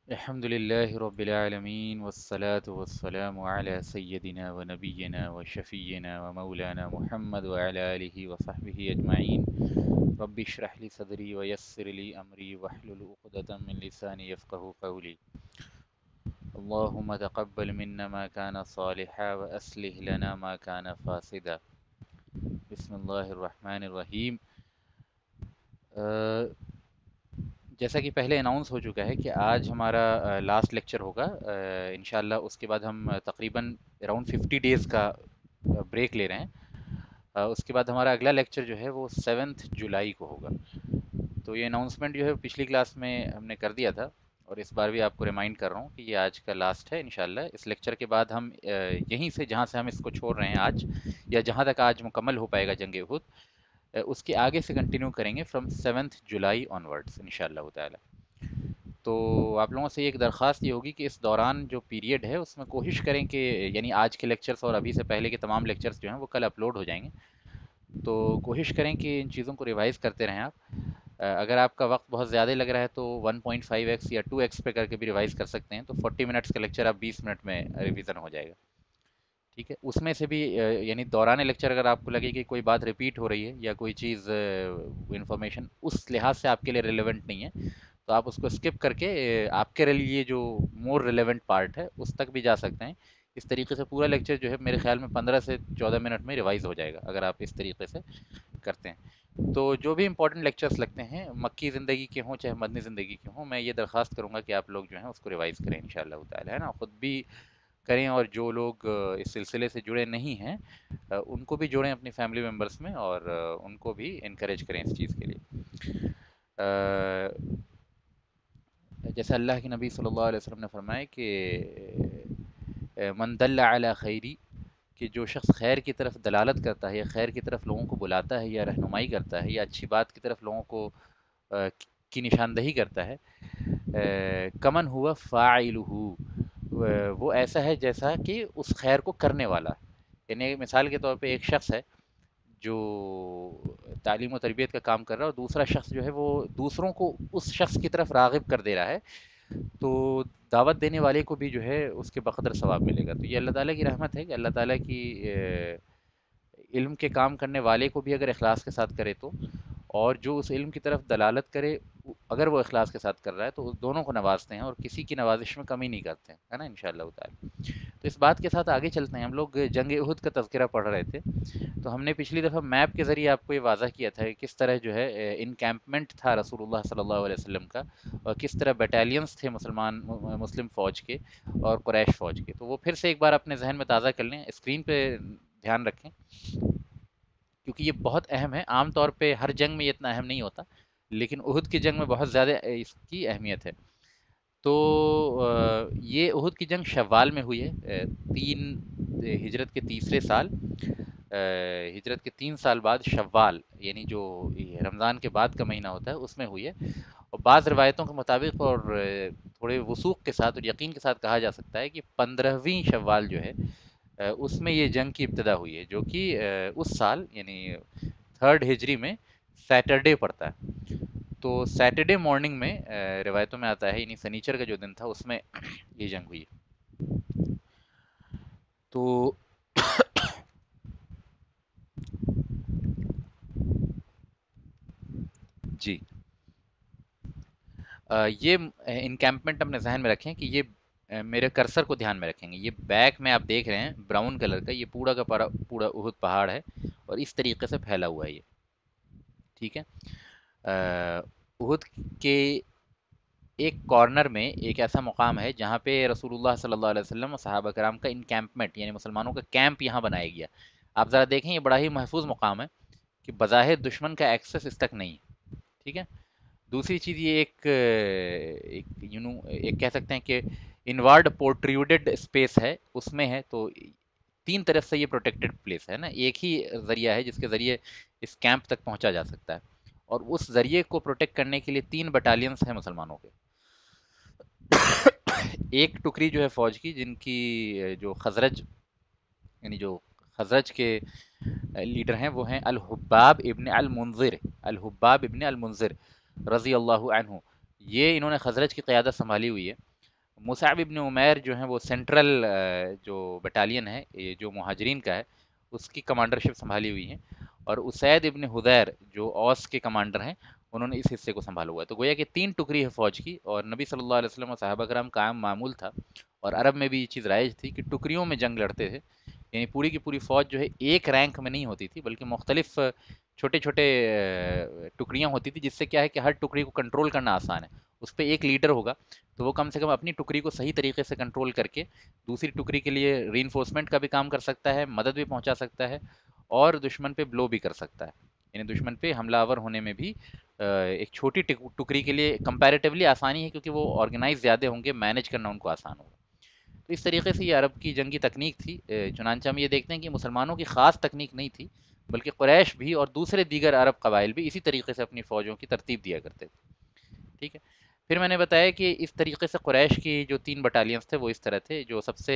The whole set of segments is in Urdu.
الحمد لله رب العالمين والصلاة والسلام على سيدنا ونبينا وشفينا ومولانا محمد وعلى آله وصحبه أجمعين. رب اشرح لي صدري ويسر لي أمري واحلل عقدة من لساني يفقه قولي. اللهم تقبل منا ما كان صالحا وأصلح لنا ما كان فاسدا. بسم الله الرحمن الرحیم. جیسا کہ پہلے اناؤنس ہو چکا ہے کہ آج ہمارا لاسٹ لیکچر ہوگا انشاءاللہ. اس کے بعد ہم تقریباً اراؤنڈ 50 ڈیز کا بریک لے رہے ہیں. اس کے بعد ہمارا اگلا لیکچر جو ہے وہ 7 جولائی کو ہوگا. تو یہ اناؤنسمنٹ جو ہے پچھلی کلاس میں ہم نے کر دیا تھا، اور اس بار بھی آپ کو ریمائنڈ کر رہا ہوں کہ یہ آج کا لاسٹ ہے انشاءاللہ. اس لیکچر کے بعد ہم یہیں سے جہاں سے ہم اس کو چھوڑ رہے ہیں آج، یا جہاں تک آج مکمل ہو پائے گا جنگ احد، اس کے آگے سے کنٹینیو کریں گے فرام 7 جولائی آنورڈس انشاءاللہ تعالی. تو آپ لوگوں سے ایک درخواست یہ ہوگی کہ اس دوران جو پیریڈ ہے اس میں کوشش کریں کہ یعنی آج کے لیکچرز اور ابھی سے پہلے کے تمام لیکچرز جو ہیں وہ کل اپلوڈ ہو جائیں گے. تو کوشش کریں کہ ان چیزوں کو ریوائز کرتے رہیں آپ. اگر آپ کا وقت بہت زیادہ لگ رہا ہے تو 1.5x یا 2x پہ کر کے بھی ریوائز کر سکتے ہیں. تو 40 منٹس کا لیکچر آپ 20 منٹ میں ریویژن ہو جائے گا. ٹھیک ہے، اس میں سے بھی یعنی دوران لیکچر اگر آپ کو لگے کہ کوئی بات ریپیٹ ہو رہی ہے یا کوئی چیز انفارمیشن اس لحاظ سے آپ کے لیے ریلیونٹ نہیں ہے، تو آپ اس کو اسکپ کر کے آپ کے لیے جو مور ریلیونٹ پارٹ ہے اس تک بھی جا سکتے ہیں. اس طریقے سے پورا لیکچر جو ہے میرے خیال میں 15 سے 14 منٹ میں ریوائز ہو جائے گا اگر آپ اس طریقے سے کرتے ہیں. تو جو بھی امپورٹنٹ لیکچرز لگتے ہیں مکی زندگی کے ہوں چاہے مدنی زندگی کے ہوں، میں یہ درخواست کروں گا کہ آپ لوگ جو ہیں اس کو ریوائز کریں انشاءاللہ تعالی، ہے نا. خود بھی کریں، اور جو لوگ اس سلسلے سے جڑے نہیں ہیں ان کو بھی جوڑیں اپنی فیملی ممبرس میں، اور ان کو بھی انکریج کریں اس چیز کے لیے. جیسے اللہ کے نبی صلی اللہ علیہ وسلم نے فرمایا کہ من دل علی خیری، کہ جو شخص خیر کی طرف دلالت کرتا ہے یا خیر کی طرف لوگوں کو بلاتا ہے یا رہنمائی کرتا ہے یا اچھی بات کی طرف لوگوں کو کی نشاندہی کرتا ہے، کمن ہوا فاعلہ، وہ ایسا ہے جیسا کہ اس خیر کو کرنے والا. یعنی مثال کے طور پہ ایک شخص ہے جو تعلیم و تربیت کا کام کر رہا ہے، اور دوسرا شخص جو ہے وہ دوسروں کو اس شخص کی طرف راغب کر دے رہا ہے، تو دعوت دینے والے کو بھی جو ہے اس کے بقدر ثواب ملے گا. تو یہ اللہ تعالیٰ کی رحمت ہے کہ اللہ تعالیٰ کی علم کے کام کرنے والے کو بھی اگر اخلاص کے ساتھ کرے تو، اور جو اس علم کی طرف دلالت کرے اگر وہ اخلاص کے ساتھ کر رہا ہے، تو اس دونوں کو نوازتے ہیں اور کسی کی نوازش میں کمی نہیں کرتے ہیں، ہے نا انشاءاللہ تعالی. تو اس بات کے ساتھ آگے چلتے ہیں. ہم لوگ جنگ احد کا تذکرہ پڑھ رہے تھے. تو ہم نے پچھلی دفعہ میپ کے ذریعے آپ کو یہ واضح کیا تھا کہ کس طرح جو ہے انکیمپمنٹ تھا رسول اللہ صلی اللہ علیہ وسلم کا، اور کس طرح بیٹالینز تھے مسلم فوج کے اور قریش فوج کے. تو وہ پھر سے ایک بار اپنے ذہن میں تازہ کر لیں، اسکرین پہ دھیان رکھیں، کیونکہ یہ بہت اہم ہے. عام طور پہ ہر جنگ میں یہ اتنا اہم نہیں ہوتا، لیکن احد کی جنگ میں بہت زیادہ اس کی اہمیت ہے. تو یہ احد کی جنگ شوال میں ہوئی ہے، ہجرت کے تیسرے سال. ہجرت کے 3 سال بعد شوال، یعنی جو رمضان کے بعد کا مہینہ ہوتا ہے اس میں ہوئی ہے. اور بعض روایتوں کے مطابق اور تھوڑے وثوق کے ساتھ اور یقین کے ساتھ کہا جا سکتا ہے کہ 15ویں شوال جو ہے اس میں یہ جنگ کی ابتدا ہوئی ہے، جو کہ اس سال یعنی 3 ہجری میں سیٹرڈے پڑتا ہے. تو سیٹرڈے مارننگ میں روایتوں میں آتا ہے، یعنی سنیچر کا جو دن تھا اس میں یہ جنگ ہوئی. تو جی یہ انکیمپمنٹ اپنے ذہن میں رکھیں کہ یہ میرے کرسر کو دھیان میں رکھیں گے. یہ بیک میں آپ دیکھ رہے ہیں براؤن کلر کا، یہ پورا کا پورا احد پہاڑ ہے، اور اس طریقے سے پھیلا ہوا ہے یہ. ٹھیک ہے. احد کے ایک کارنر میں ایک ایسا مقام ہے جہاں پہ رسول اللہ صلی اللہ علیہ وسلم اور صحابہ کرام کا انکیمپمنٹ یعنی مسلمانوں کا کیمپ یہاں بنایا گیا. آپ ذرا دیکھیں، یہ بڑا ہی محفوظ مقام ہے کہ بظاہر دشمن کا ایکسس اس تک نہیں ہے. ٹھیک ہے. دوسری چیز یہ ایک کہہ سکتے ہیں کہ انوارڈ پورٹریوڈڈ اسپیس ہے، اس میں ہے. تو 3 طرف سے یہ پروٹیکٹڈ پلیس ہے نا. ایک ہی ذریعہ ہے جس کے ذریعے اس کیمپ تک پہنچا جا سکتا ہے، اور اس ذریعے کو پروٹیکٹ کرنے کے لیے 3 بٹالینس ہیں مسلمانوں کے. ایک ٹکری جو ہے فوج کی، جن کی جو خزرج یعنی جو خزرج کے لیڈر ہیں وہ ہیں الحباب ابن المنذر رضی اللہ عنہ. یہ انہوں نے خزرج کی قیادت سنبھالی ہوئی ہے. مصعب ابن عمیر جو ہیں وہ سینٹرل جو بٹالین ہے یہ جو مہاجرین کا ہے اس کی کمانڈرشپ سنبھالی ہوئی ہیں، اور اسید ابن حدیر جو اوس کے کمانڈر ہیں انہوں نے اس حصے کو سنبھالا ہوا ہے۔ تو گویا کہ 3 ٹکڑی ہے فوج کی، اور نبی صلی اللہ علیہ وسلم اور صحابہ کرام کا عام معمول تھا، اور عرب میں بھی یہ چیز رائج تھی کہ ٹکڑیوں میں جنگ لڑتے تھے، یعنی پوری کی پوری فوج جو ہے ایک رینک میں نہیں ہوتی تھی بلکہ مختلف چھوٹے چھوٹے ٹکڑیاں ہوتی تھی، جس سے کیا ہے کہ ہر ٹکڑی کو کنٹرول کرنا آسان ہے، اس پہ ایک لیڈر ہوگا تو وہ کم سے کم اپنی ٹکڑی کو صحیح طریقے سے کنٹرول کر کے دوسری ٹکڑی کے لیے ری انفورسمنٹ کا بھی کام کر سکتا ہے، مدد بھی پہنچا سکتا ہے، اور دشمن پہ بلو بھی کر سکتا ہے، یعنی دشمن پہ حملہ آور ہونے میں بھی ایک چھوٹی ٹکڑی کے لیے کمپیریٹیولی آسانی ہے، کیونکہ وہ آرگنائز زیادہ ہوں گے، مینج کرنا ان کو آسان ہوگا۔ تو اس طریقے سے یہ عرب کی جنگی تکنیک تھی۔ چنانچہ ہم یہ دیکھتے ہیں کہ مسلمانوں کی خاص تکنیک نہیں تھی، بلکہ قریش بھی اور دوسرے دیگر عرب قبائل بھی اسی طریقے سے اپنی فوجوں کی ترتیب دیا کرتے تھے، ٹھیک ہے۔ پھر میں نے بتایا کہ اس طریقے سے قریش کی جو 3 بٹالینز تھے وہ اس طرح تھے، جو سب سے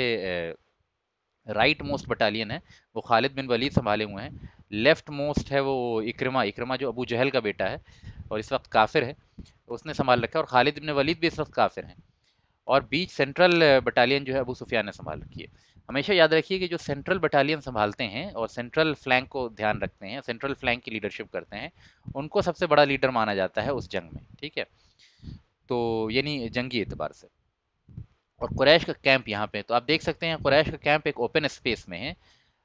رائٹ موسٹ بٹالین ہے وہ خالد بن ولید سنبھالے ہوئے ہیں، لیفٹ موسٹ ہے وہ اکرمہ جو ابو جہل کا بیٹا ہے اور اس وقت کافر ہے، اس نے سنبھال رکھا ہے، اور خالد بن ولید بھی اس وقت کافر ہیں، اور بیچ سینٹرل بٹالین جو ہے ابو سفیان نے سنبھال رکھی ہے۔ ہمیشہ یاد رکھیے کہ جو سینٹرل بٹالین سنبھالتے ہیں اور سینٹرل فلینک کو دھیان رکھتے ہیں، سینٹرل فلینک کی لیڈرشپ کرتے ہیں، ان کو سب سے بڑا لیڈر مانا جاتا ہے اس جنگ میں، ٹھیک ہے، تو یعنی جنگی اعتبار سے۔ اور قریش کا کیمپ یہاں پہ، تو آپ دیکھ سکتے ہیں قریش کا کیمپ ایک اوپن اسپیس میں ہے،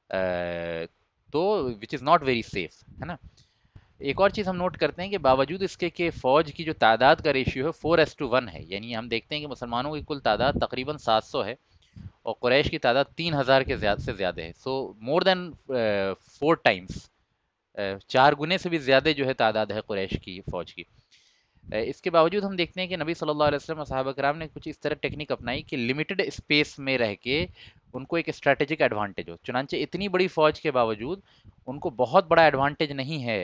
تو which is not very safe, ہے نا۔ ایک اور چیز ہم نوٹ کرتے ہیں کہ باوجود اس کے کہ فوج کی جو تعداد کا ریشیو ہے 4:1 ہے، یعنی ہم دیکھتے ہیں کہ مسلمانوں کی کل تعداد تقریباً 700 ہے اور قریش کی تعداد 3000 کے سے زیادہ ہے، سو مور دین 4 ٹائمس، 4 گنے سے بھی زیادہ جو ہے تعداد ہے قریش کی فوج کی۔ اس کے باوجود ہم دیکھتے ہیں کہ نبی صلی اللہ علیہ وسلم اور صحابہ کرام نے کچھ اس طرح ٹیکنیک اپنائی کہ لمیٹڈ اسپیس میں رہ کے ان کو ایک اسٹریٹجک ایڈوانٹیج ہو، چنانچہ اتنی بڑی فوج کے باوجود ان کو بہت بڑا ایڈوانٹیج نہیں ہے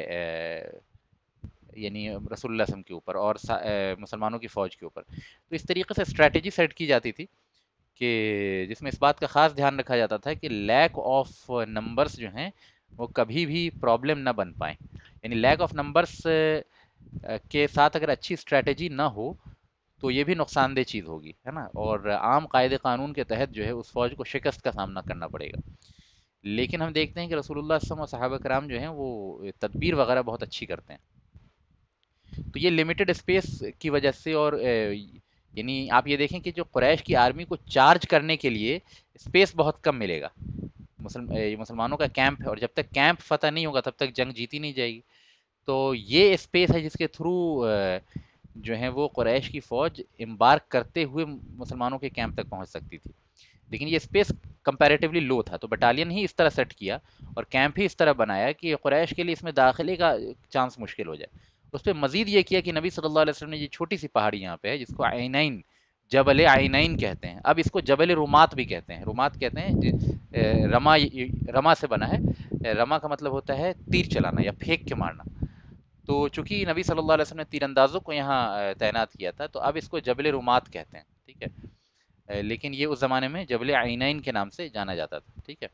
یعنی رسول اللہ صلی اللہ علیہ وسلم کے اوپر اور مسلمانوں کی فوج کے اوپر۔ تو اس طریقے سے اسٹریٹجی سیٹ کی جاتی تھی کہ جس میں اس بات کا خاص دھیان رکھا جاتا تھا کہ لیک آف نمبرز جو ہیں وہ کبھی بھی پرابلم نہ بن پائیں، یعنی لیک آف نمبرز کے ساتھ اگر اچھی اسٹریٹجی نہ ہو تو یہ بھی نقصان دہ چیز ہوگی، ہے نا، اور عام قاعدے قانون کے تحت جو ہے اس فوج کو شکست کا سامنا کرنا پڑے گا۔ لیکن ہم دیکھتے ہیں کہ رسول اللہ صلی اللہ علیہ وسلم اور صحابہ کرام جو ہیں وہ تدبیر وغیرہ بہت اچھی کرتے ہیں، تو یہ لمیٹڈ اسپیس کی وجہ سے، اور یعنی آپ یہ دیکھیں کہ جو قریش کی آرمی کو چارج کرنے کے لیے اسپیس بہت کم ملے گا، مسلمانوں کا کیمپ ہے اور جب تک کیمپ فتح نہیں ہوگا تب تک جنگ جیتی نہیں جائے گی، تو یہ اسپیس ہے جس کے تھرو جو ہے وہ قریش کی فوج امبارک کرتے ہوئے مسلمانوں کے کیمپ تک پہنچ سکتی تھی، لیکن یہ اسپیس کمپیریٹیولی لو تھا، تو بٹالین ہی اس طرح سیٹ کیا اور کیمپ ہی اس طرح بنایا کہ قریش کے لیے اس میں داخلے کا چانس مشکل ہو جائے۔ اس پہ مزید یہ کیا کہ نبی صلی اللہ علیہ وسلم نے یہ چھوٹی سی پہاڑی یہاں پہ ہے جس کو عینین، جبل عینین کہتے ہیں، اب اس کو جبل رومات بھی کہتے ہیں، رومات کہتے ہیں رما، رما سے بنا ہے، رما کا مطلب ہوتا ہے تیر چلانا یا پھینک کے مارنا، تو چونکہ نبی صلی اللہ علیہ وسلم نے تیر اندازوں کو یہاں تعینات کیا تھا تو اب اس کو جبل رومات کہتے ہیں، ٹھیک ہے، لیکن یہ اس زمانے میں جبل عینین کے نام سے جانا جاتا تھا، ٹھیک ہے۔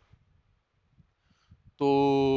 تو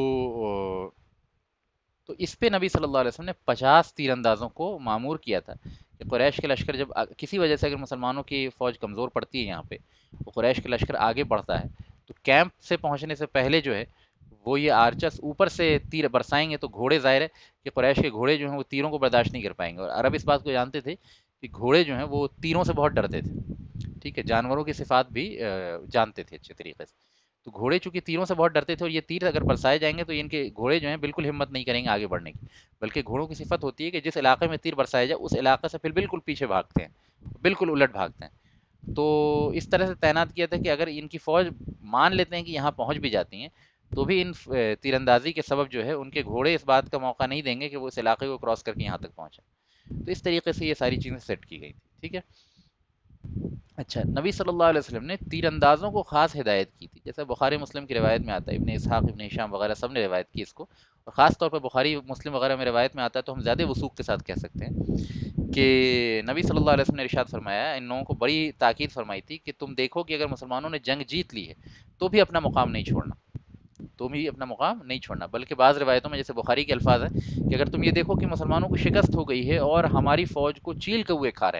تو اس پہ نبی صلی اللہ علیہ وسلم نے 50 تیر اندازوں کو معمور کیا تھا کہ قریش کے لشکر جب کسی وجہ سے اگر مسلمانوں کی فوج کمزور پڑتی ہے یہاں پہ، تو قریش کے لشکر آگے بڑھتا ہے تو کیمپ سے پہنچنے سے پہلے جو ہے وہ یہ آرچرس اوپر سے تیر برسائیں گے، تو گھوڑے ظاہر ہے کہ قریش کے گھوڑے جو ہیں وہ تیروں کو برداشت نہیں کر پائیں گے، اور عرب اس بات کو جانتے تھے کہ گھوڑے جو ہیں وہ تیروں سے بہت ڈرتے تھے، ٹھیک ہے، جانوروں کی صفات بھی جانتے تھے اچھے طریقے سے، تو گھوڑے چونکہ تیروں سے بہت ڈرتے تھے اور یہ تیر اگر برسائے جائیں گے تو ان کے گھوڑے جو ہیں بالکل ہمت نہیں کریں گے آگے بڑھنے کی، بلکہ گھوڑوں کی صفت ہوتی ہے کہ جس علاقے میں تیر برسایا جائے اس علاقے سے پھر بالکل پیچھے بھاگتے ہیں، بالکل الٹ بھاگتے ہیں، تو اس طرح سے تعینات کیا تھا کہ اگر ان کی فوج مان لیتے ہیں کہ یہاں پہنچ بھی جاتی ہیں تو بھی ان تیر اندازی کے سبب جو ہے ان کے گھوڑے اس بات کا موقع نہیں دیں گے کہ وہ اس علاقے کو کراس کر کے یہاں تک پہنچیں، تو اس طریقے سے یہ ساری چیزیں سیٹ کی گئی تھی، ٹھیک ہے۔ اچھا، نبی صلی اللہ علیہ وسلم نے تیر اندازوں کو خاص ہدایت کی تھی، جیسے بخاری مسلم کی روایت میں آتا ہے، ابن اسحاق، ابن ہشام وغیرہ سب نے روایت کی اس کو، اور خاص طور پر بخاری مسلم وغیرہ میں روایت میں آتا ہے تو ہم زیادہ وثوق کے ساتھ کہہ سکتے ہیں کہ نبی صلی اللہ علیہ وسلم نے ارشاد فرمایا، ان لوگوں کو بڑی تاکید فرمائی تھی کہ تم دیکھو کہ اگر مسلمانوں نے جنگ جیت لی ہے تو بھی اپنا مقام نہیں چھوڑنا، تم ہی اپنا مقام نہیں چھوڑنا، بلکہ بعض روایتوں میں جیسے بخاری کے الفاظ ہیں کہ اگر تم یہ دیکھو کہ مسلمانوں کو شکست ہو گئی ہے اور ہماری فوج کو چیل کوے کھا رہے ہیں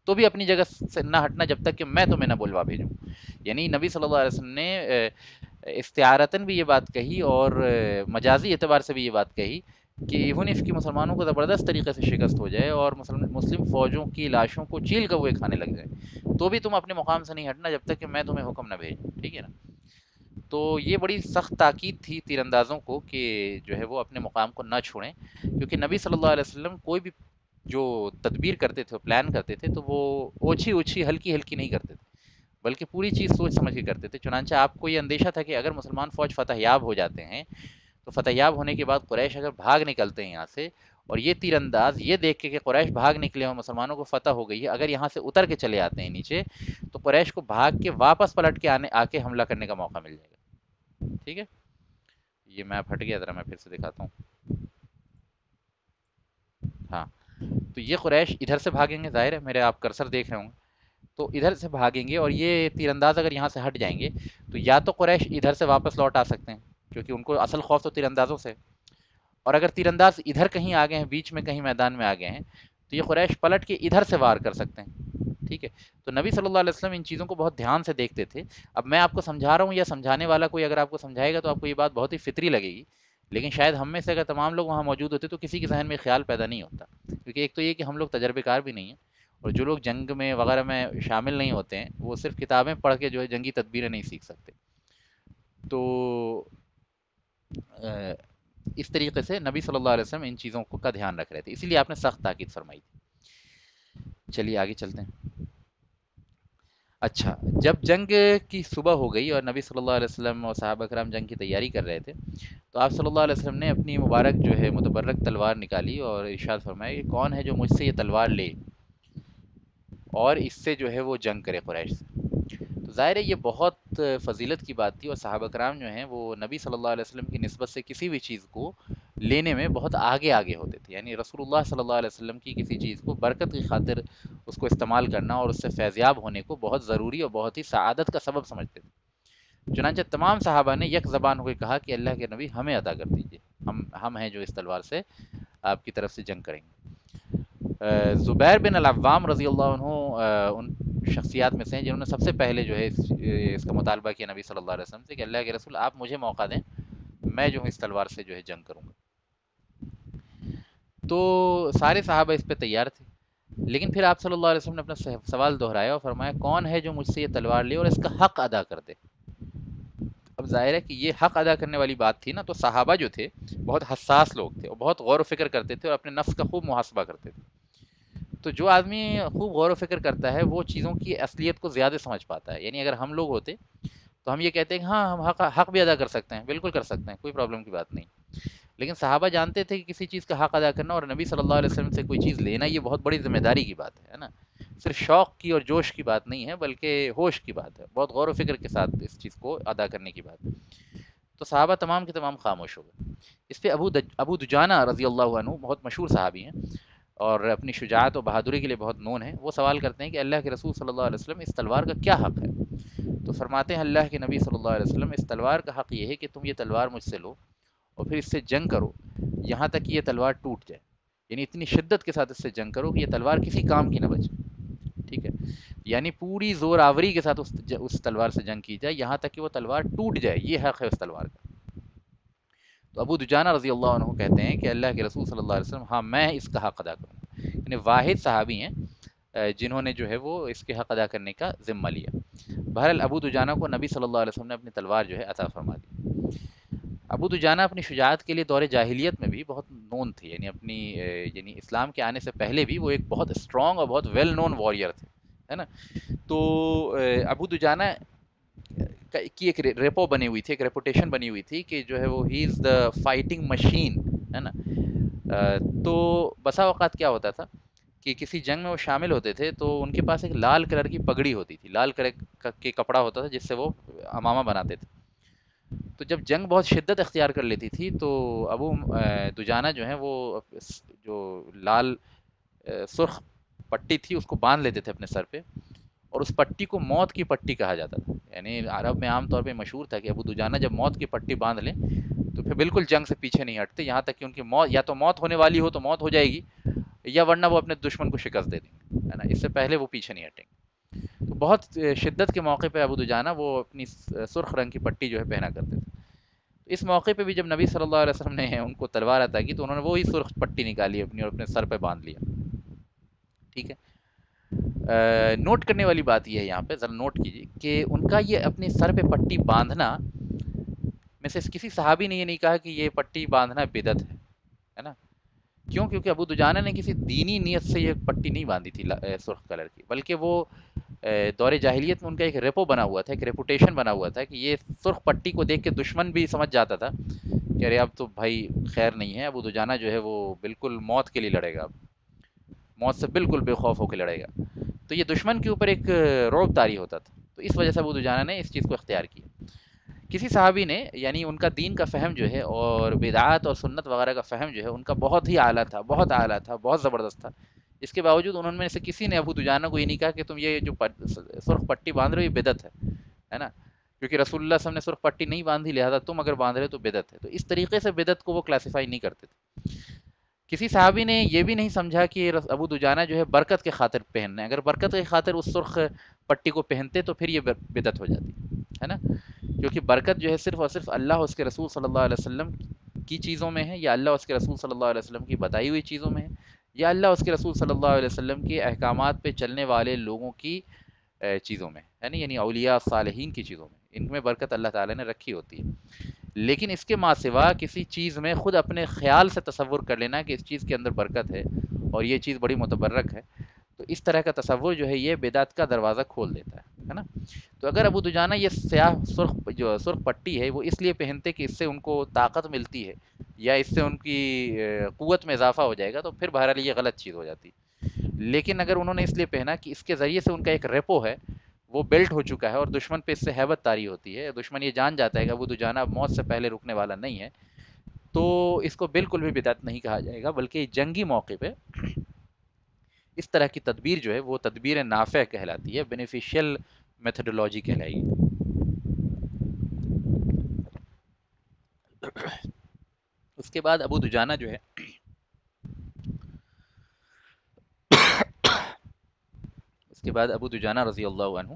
تو بھی اپنی جگہ سے نہ ہٹنا جب تک کہ میں تمہیں نہ بلوا بھیجوں. یعنی نبی صلی اللہ علیہ وسلم نے استعارتاً بھی یہ بات کہی اور مجازی اعتبار سے بھی یہ بات کہی کہ ایون اس کی مسلمانوں کو زبردست طریقے سے شکست ہو جائے اور مسلم فوجوں کی لاشوں کو چیل کوے کھانے لگ جائیں, تو بھی تم اپنے مقام سے نہیں ہٹنا جب تک کہ میں تمہیں حکم نہ بھیجوں, ٹھیک ہے نا. تو یہ بڑی سخت تاکید تھی تیر اندازوں کو کہ جو ہے وہ اپنے مقام کو نہ چھوڑیں, کیونکہ نبی صلی اللہ علیہ وسلم کوئی بھی جو تدبیر کرتے تھے, پلان کرتے تھے, تو وہ اوچھی اوچھی ہلکی ہلکی نہیں کرتے تھے, بلکہ پوری چیز سوچ سمجھ کے کرتے تھے. چنانچہ آپ کو یہ اندیشہ تھا کہ اگر مسلمان فوج فتح یاب ہو جاتے ہیں تو فتح یاب ہونے کے بعد قریش اگر بھاگ نکلتے ہیں یہاں سے, اور یہ تیر انداز یہ دیکھ کے کہ قریش بھاگ نکلے اور مسلمانوں کو فتح ہو گئی ہے, اگر یہاں سے اتر کے چلے آتے ہیں نیچے, تو قریش کو بھاگ کے واپس پلٹ کے آ کے حملہ کرنے کا موقع مل جائے گا. ٹھیک ہے, یہ میپ ہٹ گیا, ذرا میں پھر سے دکھاتا ہوں. ہاں, تو یہ قریش ادھر سے بھاگیں گے, ظاہر ہے میرے آپ کرسر دیکھ رہے ہوں گے, تو ادھر سے بھاگیں گے, اور یہ تیر انداز اگر یہاں سے ہٹ جائیں گے تو یا تو قریش ادھر سے واپس لوٹ آ سکتے ہیں, کیونکہ ان کو اصل خوف تو تیر اندازوں سے, اور اگر تیر انداز ادھر کہیں آ گئے ہیں, بیچ میں کہیں میدان میں آ گئے ہیں, تو یہ قریش پلٹ کے ادھر سے وار کر سکتے ہیں. ٹھیک ہے, تو نبی صلی اللہ علیہ وسلم ان چیزوں کو بہت دھیان سے دیکھتے تھے. اب میں آپ کو سمجھا رہا ہوں, یا سمجھانے والا کوئی اگر آپ کو سمجھائے گا تو آپ کو یہ بات بہت ہی فطری لگے گی, لیکن شاید ہم میں سے اگر تمام لوگ وہاں موجود ہوتے تو کسی کے ذہن میں خیال پیدا نہیں ہوتا, کیونکہ ایک تو یہ کہ ہم لوگ تجربے کار بھی نہیں ہیں, اور جو لوگ جنگ میں وغیرہ میں شامل نہیں ہوتے ہیں وہ صرف کتابیں پڑھ کے جو ہے جنگی تدبیریں نہیں سیکھ سکتے. تو اس طریقے سے نبی صلی اللہ علیہ وسلم ان چیزوں کا دھیان رکھ رہے تھے, اسی لیے آپ نے سخت تاکید فرمائی تھی. چلیے آگے چلتے ہیں. اچھا, جب جنگ کی صبح ہو گئی اور نبی صلی اللہ علیہ وسلم اور صحابہ کرام جنگ کی تیاری کر رہے تھے, تو آپ صلی اللہ علیہ وسلم نے اپنی مبارک جو ہے متبرک تلوار نکالی اور ارشاد فرمایا کہ کون ہے جو مجھ سے یہ تلوار لے اور اس سے جو ہے وہ جنگ کرے قریش سے. تو ظاہر ہے یہ بہت فضیلت کی بات تھی, اور صحابہ کرام جو ہیں وہ نبی صلی اللہ علیہ وسلم کی نسبت سے کسی بھی چیز کو لینے میں بہت آگے آگے ہوتے تھے. یعنی رسول اللہ صلی اللہ علیہ وسلم کی کسی چیز کو برکت کی خاطر اس کو استعمال کرنا اور اس سے فیضیاب ہونے کو بہت ضروری اور بہت ہی سعادت کا سبب سمجھتے تھے. چنانچہ تمام صحابہ نے یک زبان ہو کے کہا کہ اللہ کے نبی ہمیں عطا کر دیجیے, ہم ہیں جو اس تلوار سے آپ کی طرف سے جنگ کریں گے. زبیر بن العوام رضی اللہ عنہ ان شخصیات میں سے ہیں جنہوں نے سب سے پہلے جو ہے اس کا مطالبہ کیا نبی صلی اللہ علیہ وسلم سے کہ اللہ کے رسول آپ مجھے موقع دیں, میں جو ہوں اس تلوار سے جو ہے جنگ کروں گا. تو سارے صحابہ اس پہ تیار تھے, لیکن پھر آپ صلی اللہ علیہ وسلم نے اپنا سوال دہرایا اور فرمایا کون ہے جو مجھ سے یہ تلوار لے اور اس کا حق ادا کر دے. اب ظاہر ہے کہ یہ حق ادا کرنے والی بات تھی نا, تو صحابہ جو تھے بہت حساس لوگ تھے اور بہت غور و فکر کرتے تھے اور اپنے نفس کا خوب محاسبہ کرتے تھے. تو جو آدمی خوب غور و فکر کرتا ہے وہ چیزوں کی اصلیت کو زیادہ سمجھ پاتا ہے. یعنی اگر ہم لوگ ہوتے تو ہم یہ کہتے ہیں کہ ہاں ہم حق بھی ادا کر سکتے ہیں, بالکل کر سکتے ہیں, کوئی پرابلم کی بات نہیں. لیکن صحابہ جانتے تھے کہ کسی چیز کا حق ادا کرنا اور نبی صلی اللہ علیہ وسلم سے کوئی چیز لینا یہ بہت بڑی ذمہ داری کی بات ہے نا, صرف شوق کی اور جوش کی بات نہیں ہے بلکہ ہوش کی بات ہے, بہت غور و فکر کے ساتھ اس چیز کو ادا کرنے کی بات ہے. تو صحابہ تمام کے تمام خاموش ہو گئے. اس پہ ابو دجانہ رضی اللہ عنہ بہت مشہور صحابی ہیں اور اپنی شجاعت و بہادری کے لیے بہت نون ہیں. وہ سوال کرتے ہیں کہ اللہ کے رسول صلی اللہ علیہ وسلم اس تلوار کا کیا حق ہے؟ تو فرماتے ہیں اللہ کے نبی صلی اللہ علیہ وسلم اس تلوار کا حق یہ ہے کہ تم یہ تلوار مجھ سے لو اور پھر اس سے جنگ کرو یہاں تک کہ یہ تلوار ٹوٹ جائے. یعنی اتنی شدت کے ساتھ اس سے جنگ کرو کہ یہ تلوار کسی کام کی نہ بچے. ٹھیک ہے, یعنی پوری زور آوری کے ساتھ اس تلوار سے جنگ کی جائے یہاں تک کہ وہ تلوار ٹوٹ جائے, یہ حق ہے اس تلوار کا. تو ابو دجانہ رضی اللہ عنہ کہتے ہیں کہ اللہ کے رسول صلی اللہ علیہ وسلم ہاں میں اس کا حق ادا کروں گا. یعنی واحد صحابی ہیں جنہوں نے جو ہے وہ اس کے حق ادا کرنے کا ذمہ لیا. بہرحال ابو دجانہ کو نبی صلی اللہ علیہ وسلم نے اپنی تلوار جو ہے عطا فرما دی. ابو دجانہ اپنی شجاعت کے لیے دور جاہلیت میں بھی بہت نون تھے, یعنی اسلام کے آنے سے پہلے بھی وہ ایک بہت اسٹرانگ اور بہت ویل نون واریر تھے, ہے نا. تو ابو دجانہ کی ایک ریپو بنی ہوئی تھی, ایک ریپوٹیشن بنی ہوئی تھی کہ جو ہے وہ ہی از دا فائٹنگ مشین, ہے نا. تو بسا اوقات کیا ہوتا تھا کہ کسی جنگ میں وہ شامل ہوتے تھے تو ان کے پاس ایک لال کلر کی پگڑی ہوتی تھی, لال کلر کے کپڑا ہوتا تھا جس سے وہ امامہ بناتے تھے. تو جب جنگ بہت شدت اختیار کر لیتی تھی تو ابو دجانہ جو ہیں وہ جو لال سرخ پٹی تھی اس کو باندھ لیتے تھے اپنے سر پہ, اور اس پٹی کو موت کی پٹی کہا جاتا تھا. یعنی عرب میں عام طور پہ مشہور تھا کہ ابو دجانہ جب موت کی پٹی باندھ لیں تو پھر بالکل جنگ سے پیچھے نہیں ہٹتے یہاں تک کہ ان کی موت یا تو موت ہونے والی ہو تو موت ہو جائے گی, یا ورنہ وہ اپنے دشمن کو شکست دے دیں گے. ہے نا، اس سے پہلے وہ پیچھے نہیں ہٹیں گے۔ تو بہت شدت کے موقع پہ ابو دجانہ وہ اپنی سرخ رنگ کی پٹی جو ہے پہنا کرتے تھے۔ اس موقع پہ بھی جب نبی صلی اللہ علیہ وسلم نے ان کو تلوار عطا کی تو انہوں نے وہی سرخ پٹی نکالی اپنی اور اپنے سر پہ باندھ لیا، ٹھیک ہے۔ نوٹ کرنے والی بات یہ ہے یہاں پہ، ذرا نوٹ کیجیے کہ ان کا یہ اپنے سر پہ پٹی باندھنا میں سے کسی صحابی نے یہ نہیں کہا کہ یہ پٹی باندھنا بدعت ہے نا۔ کیوں؟ کیونکہ ابو دجانہ نے کسی دینی نیت سے یہ پٹی نہیں باندھی تھی سرخ کلر کی، بلکہ وہ دور جاہلیت میں ان کا ایک ریپو بنا ہوا تھا، ایک ریپوٹیشن بنا ہوا تھا کہ یہ سرخ پٹی کو دیکھ کے دشمن بھی سمجھ جاتا تھا کہ ارے اب تو بھائی خیر نہیں ہے، ابو دجانہ جو ہے وہ بالکل موت کے لیے لڑے گا، موت سے بالکل بے خوف ہو کے لڑے گا۔ تو یہ دشمن کے اوپر ایک رعب طاری ہوتا تھا، تو اس وجہ سے ابو دجانہ نے اس چیز کو اختیار کیا۔ کسی صحابی نے، یعنی ان کا دین کا فہم جو ہے اور بدعات اور سنت وغیرہ کا فہم جو ہے ان کا بہت ہی اعلیٰ تھا، بہت اعلیٰ تھا، بہت زبردست تھا۔ اس کے باوجود انہوں میں سے کسی نے ابو دجانہ کو یہ نہیں کہا کہ تم یہ جو سرخ پٹی باندھ رہے ہو یہ بدعت ہے نا، کیونکہ رسول اللہ صلی اللہ علیہ وسلم نے سرخ پٹی نہیں باندھی، لہذا تم اگر باندھ رہے ہو تو بدعت ہے۔ تو اس طریقے سے بدعت کو وہ کلاسیفائی نہیں کرتے تھے۔ کسی صحابی نے یہ بھی نہیں سمجھا کہ ابو دجانہ جو ہے برکت کے خاطر پہننا ہے، اگر برکت کے خاطر اس سرخ پٹی کو پہنتے تو پھر یہ بدعت ہو جاتی ہے نا، کیونکہ برکت جو ہے صرف اور صرف اللہ اور اس کے رسول صلی اللہ علیہ وسلم کی چیزوں میں ہے، یا اللہ اور اس کے رسول صلی اللہ علیہ وسلم کی بتائی ہوئی چیزوں میں ہے، یا اللہ اور اس کے رسول صلی اللہ علیہ وسلم کے احکامات پہ چلنے والے لوگوں کی چیزوں میں ہے نا، یعنی اولیاء صالحین کی چیزوں میں، ان میں برکت اللہ تعالیٰ نے رکھی ہوتی ہے۔ لیکن اس کے ماں سوا کسی چیز میں خود اپنے خیال سے تصور کر لینا کہ اس چیز کے اندر برکت ہے اور یہ چیز بڑی متبرک ہے، تو اس طرح کا تصور جو ہے یہ بدعت کا دروازہ کھول دیتا ہے نا۔ تو اگر ابو دجانہ یہ سیاہ سرخ پٹی ہے وہ اس لیے پہنتے کہ اس سے ان کو طاقت ملتی ہے یا اس سے ان کی قوت میں اضافہ ہو جائے گا تو پھر بہرحال یہ غلط چیز ہو جاتی۔ لیکن اگر انہوں نے اس لیے پہنا کہ اس کے ذریعے سے ان کا ایک ریپو ہے، وہ بیلٹ ہو چکا ہے اور دشمن پہ اس سے ہیبت طاری ہوتی ہے، دشمن یہ جان جاتا ہے کہ ابو دجانہ موت سے پہلے رکنے والا نہیں ہے، تو اس کو بالکل بھی بدعت نہیں کہا جائے گا، بلکہ جنگی موقع پہ اس طرح کی تدبیر جو ہے وہ تدبیر نافع کہلاتی ہے، بینیفیشل میتھڈولوجی کہلائے گی۔ اس کے بعد ابو دجانہ جو ہے اس کے بعد ابو دجانہ رضی اللہ عنہ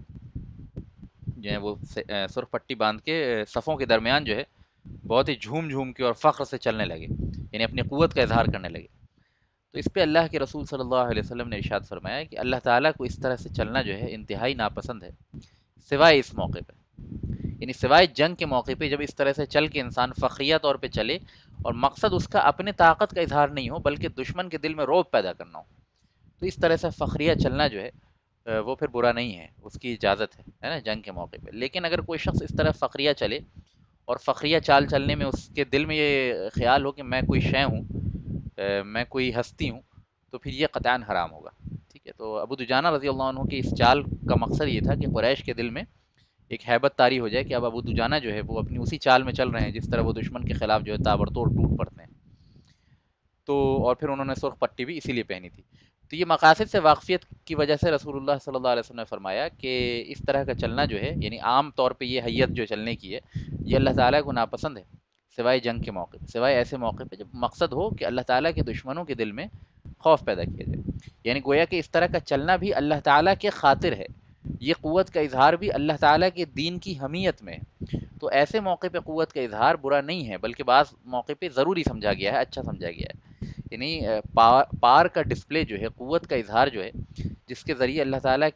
جو ہے وہ سرخ پٹی باندھ کے صفوں کے درمیان جو ہے بہت ہی جھوم جھوم کے اور فخر سے چلنے لگے، یعنی اپنی قوت کا اظہار کرنے لگے۔ تو اس پہ اللہ کے رسول صلی اللہ علیہ وسلم نے ارشاد فرمایا کہ اللہ تعالیٰ کو اس طرح سے چلنا جو ہے انتہائی ناپسند ہے، سوائے اس موقع پہ، یعنی سوائے جنگ کے موقع پہ جب اس طرح سے چل کے انسان فخریہ طور پہ چلے اور مقصد اس کا اپنے طاقت کا اظہار نہیں ہو بلکہ دشمن کے دل میں رعب پیدا کرنا ہو، تو اس طرح سے فخریہ چلنا جو ہے وہ پھر برا نہیں ہے، اس کی اجازت ہے نا جنگ کے موقع پہ۔ لیکن اگر کوئی شخص اس طرح فخریہ چلے اور فخریہ چال چلنے میں اس کے دل میں یہ خیال ہو کہ میں کوئی شے ہوں، میں کوئی ہستی ہوں، تو پھر یہ قطعاً حرام ہوگا، ٹھیک ہے۔ تو ابو دجانہ رضی اللہ عنہ کی اس چال کا مقصد یہ تھا کہ قریش کے دل میں ایک ہیبت طاری ہو جائے کہ اب ابو دجانہ جو ہے وہ اپنی اسی چال میں چل رہے ہیں جس طرح وہ دشمن کے خلاف جو ہے تابڑتوڑ ٹوٹ پڑتے ہیں۔ تو اور پھر انہوں نے سرخ پٹی بھی اسی لیے پہنی تھی۔ تو یہ مقاصد سے واقفیت کی وجہ سے رسول اللہ صلی اللہ علیہ وسلم نے فرمایا کہ اس طرح کا چلنا جو ہے، یعنی عام طور پہ یہ حیت جو چلنے کی ہے، یہ اللہ تعالیٰ کو ناپسند ہے، سوائے جنگ کے موقع پہ، سوائے ایسے موقع پہ جب مقصد ہو کہ اللہ تعالیٰ کے دشمنوں کے دل میں خوف پیدا کیا جائے، یعنی گویا کہ اس طرح کا چلنا بھی اللہ تعالیٰ کے خاطر ہے، یہ قوت کا اظہار بھی اللہ تعالیٰ کے دین کی حمیت میں ہے۔ تو ایسے موقع پہ قوت کا اظہار برا نہیں ہے، بلکہ بعض موقع پہ ضروری سمجھا گیا ہے، اچھا سمجھا گیا ہے، یعنی پار کا ڈسپلے جو ہے، قوت کا اظہار جو ہے، جس کے ذریعے اللہ تعالیٰ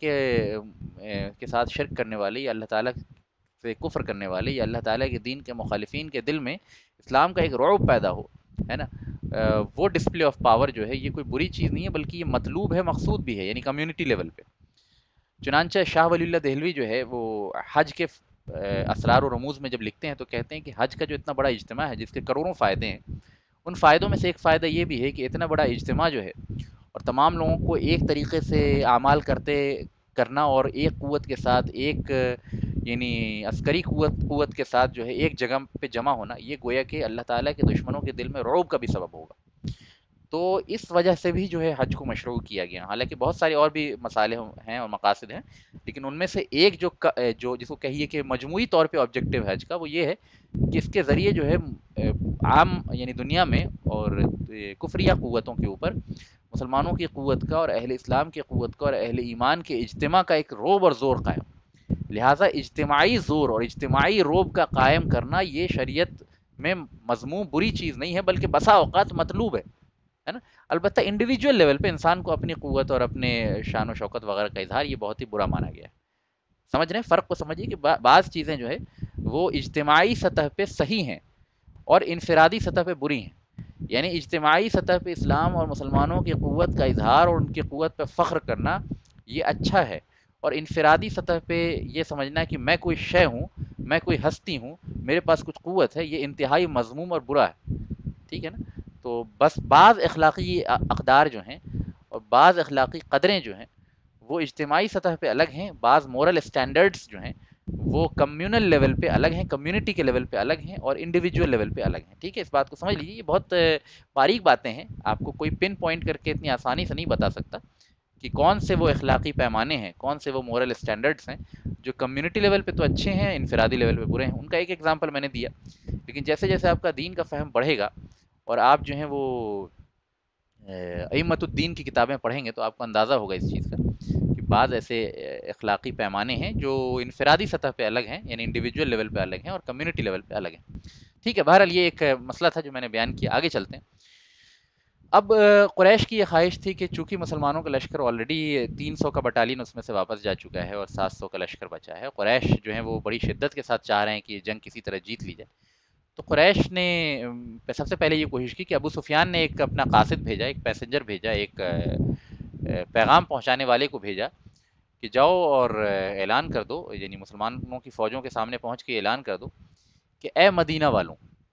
کے ساتھ شرک کرنے والے یا اللہ تعالیٰ سے کفر کرنے والے یا اللہ تعالیٰ کے دین کے مخالفین کے دل میں اسلام کا ایک رعب پیدا ہو، ہے نا، وہ ڈسپلے آف پاور جو ہے یہ کوئی بری چیز نہیں ہے بلکہ یہ مطلوب ہے، مقصود بھی ہے، یعنی کمیونٹی لیول پہ۔ چنانچہ شاہ ولی اللہ دہلوی جو ہے وہ حج کے اسرار و رموز میں جب لکھتے ہیں تو کہتے ہیں کہ حج کا جو اتنا بڑا اجتماع ہے جس کے کروڑوں فائدے ہیں، ان فائدوں میں سے ایک فائدہ یہ بھی ہے کہ اتنا بڑا اجتماع جو ہے اور تمام لوگوں کو ایک طریقے سے اعمال کرنا اور ایک قوت کے ساتھ، ایک یعنی عسکری قوت کے ساتھ جو ہے ایک جگہ پہ جمع ہونا، یہ گویا کہ اللہ تعالیٰ کے دشمنوں کے دل میں رعب کا بھی سبب ہوگا۔ تو اس وجہ سے بھی جو ہے حج کو مشروع کیا گیا، حالانکہ بہت سارے اور بھی مصالح ہیں اور مقاصد ہیں، لیکن ان میں سے ایک جو جس کو کہیے کہ مجموعی طور پہ آبجیکٹیو ہے حج کا، وہ یہ ہے کہ اس کے ذریعے جو ہے عام یعنی دنیا میں اور کفریہ قوتوں کے اوپر مسلمانوں کی قوت کا اور اہل اسلام کی قوت کا اور اہل ایمان کے اجتماع کا ایک روب اور زور قائم. لہٰذا اجتماعی زور اور اجتماعی روب کا قائم کرنا یہ شریعت میں مذموم بری چیز نہیں ہے، بلکہ بسا اوقات مطلوب ہے نا. البتہ انڈیویجول لیول پہ انسان کو اپنی قوت اور اپنے شان و شوکت وغیرہ کا اظہار یہ بہت ہی برا مانا گیا ہے. سمجھ رہے ہیں فرق کو؟ سمجھیے کہ بعض چیزیں جو ہے وہ اجتماعی سطح پہ صحیح ہیں اور انفرادی سطح پہ بری ہیں. یعنی اجتماعی سطح پہ اسلام اور مسلمانوں کی قوت کا اظہار اور ان کی قوت پہ فخر کرنا یہ اچھا ہے، اور انفرادی سطح پہ یہ سمجھنا کہ میں کوئی شے ہوں، میں کوئی ہستی ہوں، میرے پاس کچھ قوت ہے، یہ انتہائی مذموم اور برا ہے. ٹھیک ہے نا. تو بس بعض اخلاقی اقدار جو ہیں اور بعض اخلاقی قدریں جو ہیں وہ اجتماعی سطح پہ الگ ہیں، بعض مورل اسٹینڈرڈز جو ہیں وہ کمیونل لیول پہ الگ ہیں، کمیونٹی کے لیول پہ الگ ہیں، اور انڈیویجول لیول پہ الگ ہیں. ٹھیک ہے، اس بات کو سمجھ لیجیے. یہ بہت باریک باتیں ہیں، آپ کو کوئی پن پوائنٹ کر کے اتنی آسانی سے نہیں بتا سکتا کہ کون سے وہ اخلاقی پیمانے ہیں، کون سے وہ مورل اسٹینڈرڈز ہیں جو کمیونٹی لیول پہ تو اچھے ہیں، انفرادی لیول پہ برے ہیں. ان کا ایک ایگزامپل میں نے دیا. لیکن جیسے جیسے آپ کا دین کا فہم بڑھے گا اور آپ جو ہیں وہ ائمۃ الدین کی کتابیں پڑھیں گے تو آپ کو اندازہ ہوگا اس چیز کا کہ بعض ایسے اخلاقی پیمانے ہیں جو انفرادی سطح پہ الگ ہیں، یعنی انڈیویجول لیول پہ الگ ہیں، اور کمیونٹی لیول پہ الگ ہیں. ٹھیک ہے، بہرحال یہ ایک مسئلہ تھا جو میں نے بیان کیا. آگے چلتے ہیں. اب قریش کی یہ خواہش تھی کہ چونکہ مسلمانوں کا لشکر آلریڈی 300 کا بٹالین اس میں سے واپس جا چکا ہے اور 700 کا لشکر بچا ہے، قریش جو ہیں وہ بڑی شدت کے ساتھ چاہ رہے ہیں کہ یہ جنگ کسی طرح جیت لی جائے. تو قریش نے سب سے پہلے یہ کوشش کی کہ ابو سفیان نے ایک اپنا قاصد بھیجا، ایک پیسنجر بھیجا، ایک پیغام پہنچانے والے کو بھیجا کہ جاؤ اور اعلان کر دو، یعنی مسلمانوں کی فوجوں کے سامنے پہنچ کے اعلان کر دو کہ اے مدینہ والوں،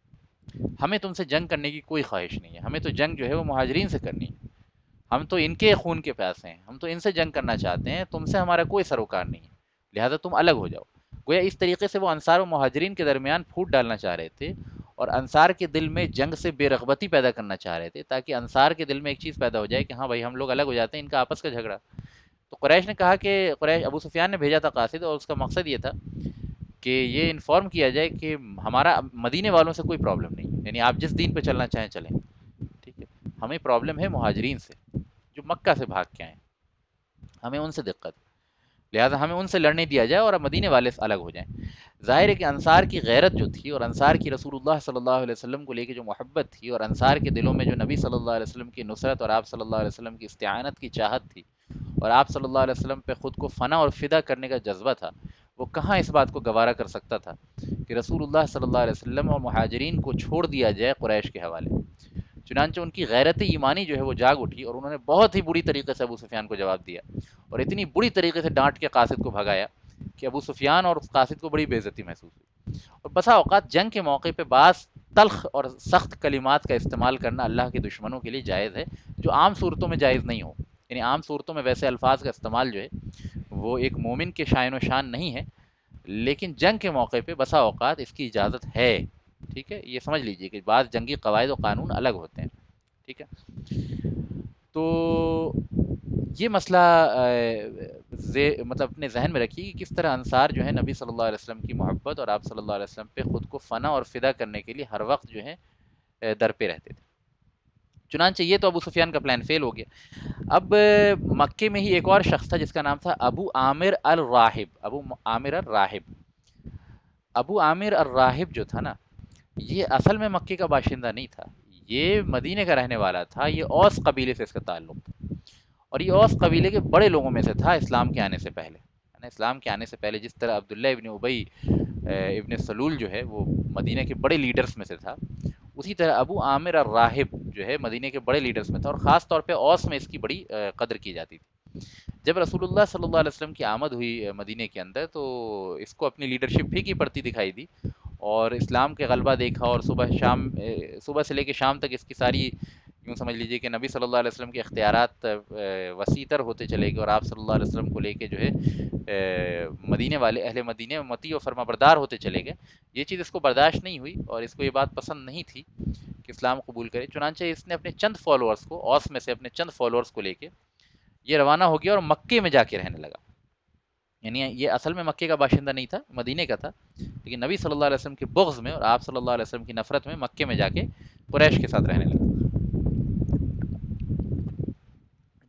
ہمیں تم سے جنگ کرنے کی کوئی خواہش نہیں ہے، ہمیں تو جنگ جو ہے وہ مہاجرین سے کرنی ہے، ہم تو ان کے خون کے پیاسے ہیں، ہم تو ان سے جنگ کرنا چاہتے ہیں، تم سے ہمارا کوئی سروکار نہیں ہے، لہذا تم الگ ہو جاؤ. گویا اس طریقے سے وہ انصار و مہاجرین کے درمیان پھوٹ ڈالنا چاہ رہے تھے اور انصار کے دل میں جنگ سے بے رغبتی پیدا کرنا چاہ رہے تھے، تاکہ انصار کے دل میں ایک چیز پیدا ہو جائے کہ ہاں بھائی ہم لوگ الگ ہو جاتے ہیں، ان کا آپس کا جھگڑا. تو قریش نے کہا کہ قریش ابو سفیان نے بھیجا تھا قاصد، اور اس کا مقصد یہ تھا کہ یہ انفارم کیا جائے کہ ہمارا مدینے والوں سے کوئی پرابلم نہیں، یعنی آپ جس دین پہ چلنا چاہیں چلیں، ٹھیک ہے، ہمیں پرابلم ہے مہاجرین سے جو مکہ سے بھاگ کے آئے، ہمیں ان سے دقت، لہٰذا ہمیں ان سے لڑنے دیا جائے اور اب مدینے والے سے الگ ہو جائیں. ظاہر ہے کہ انصار کی غیرت جو تھی اور انصار کی رسول اللہ صلی اللہ علیہ وسلم کو لے کے جو محبت تھی اور انصار کے دلوں میں جو نبی صلی اللہ علیہ وسلم کی نصرت اور آپ صلی اللہ علیہ وسلم کی استعانت کی چاہت تھی اور آپ صلی اللہ علیہ وسلم پہ خود کو فنا اور فدا کرنے کا جذبہ تھا، وہ کہاں اس بات کو گوارا کر سکتا تھا کہ رسول اللہ صلی اللہ علیہ وسلم اور مہاجرین کو چھوڑ دیا جائے قریش کے حوالے. چنانچہ ان کی غیرت ایمانی جو ہے وہ جاگ اٹھی اور انہوں نے بہت ہی بری طریقے سے ابو سفیان کو جواب دیا اور اتنی بری طریقے سے ڈانٹ کے قاصد کو بھگایا کہ ابو سفیان اور اس قاصد کو بڑی بے عزتی محسوس ہوئی. اور بسا اوقات جنگ کے موقع پہ بعض تلخ اور سخت کلمات کا استعمال کرنا اللہ کے دشمنوں کے لیے جائز ہے، جو عام صورتوں میں جائز نہیں ہو. یعنی عام صورتوں میں ویسے الفاظ کا استعمال جو ہے وہ ایک مومن کے شائن و شان نہیں ہے، لیکن جنگ کے موقع پہ بسا اوقات اس کی اجازت ہے. ٹھیک ہے، یہ سمجھ لیجئے کہ بعض جنگی قواعد و قانون الگ ہوتے ہیں. ٹھیک ہے، تو یہ مسئلہ مطلب اپنے ذہن میں رکھیے کہ کس طرح انصار جو ہے نبی صلی اللہ علیہ وسلم کی محبت اور آپ صلی اللہ علیہ وسلم پہ خود کو فنا اور فدا کرنے کے لیے ہر وقت جو ہے در پہ رہتے تھے. چنانچہ یہ تو ابو سفیان کا پلان فیل ہو گیا. اب مکے میں ہی ایک اور شخص تھا جس کا نام تھا ابو عامر الراہب. ابو عامر الراہب، ابو عامر الراہب جو تھا نا، یہ اصل میں مکے کا باشندہ نہیں تھا، یہ مدینے کا رہنے والا تھا. یہ اوس قبیلے سے اس کا تعلق تھا اور یہ اوس قبیلے کے بڑے لوگوں میں سے تھا اسلام کے آنے سے پہلے. اسلام کے آنے سے پہلے جس طرح عبداللہ ابن ابی ابن سلول جو ہے وہ مدینہ کے بڑے لیڈرز میں سے تھا، اسی طرح ابو عامر الراہب جو ہے مدینہ کے بڑے لیڈرز میں تھا، اور خاص طور پہ اوس میں اس کی بڑی قدر کی جاتی تھی. جب رسول اللہ صلی اللہ علیہ وسلم کی آمد ہوئی مدینہ کے اندر تو اس کو اپنی لیڈرشپ پھیکی پڑتی دکھائی دی اور اسلام کے غلبہ دیکھا، اور صبح سے لے کے شام تک اس کی ساری، یوں سمجھ لیجئے کہ نبی صلی اللہ علیہ وسلم کے اختیارات وسیع تر ہوتے چلے گئے اور آپ صلی اللہ علیہ وسلم کو لے کے جو ہے مدینے والے اہل مدینے مطیع و فرما بردار ہوتے چلے گئے. یہ چیز اس کو برداشت نہیں ہوئی اور اس کو یہ بات پسند نہیں تھی کہ اسلام قبول کرے. چنانچہ اس نے اپنے چند فالوورز کو، اوس میں سے اپنے چند فالوورز کو لے کے یہ روانہ ہو گیا اور مکے میں جا کے رہنے لگا. یعنی یہ اصل میں مکے کا باشندہ نہیں تھا، مدینے کا تھا، لیکن نبی صلی اللہ علیہ وسلم کے بغض میں اور آپ صلی اللہ علیہ وسلم کی نفرت میں مکے میں جا کے قریش کے ساتھ رہنے لگا.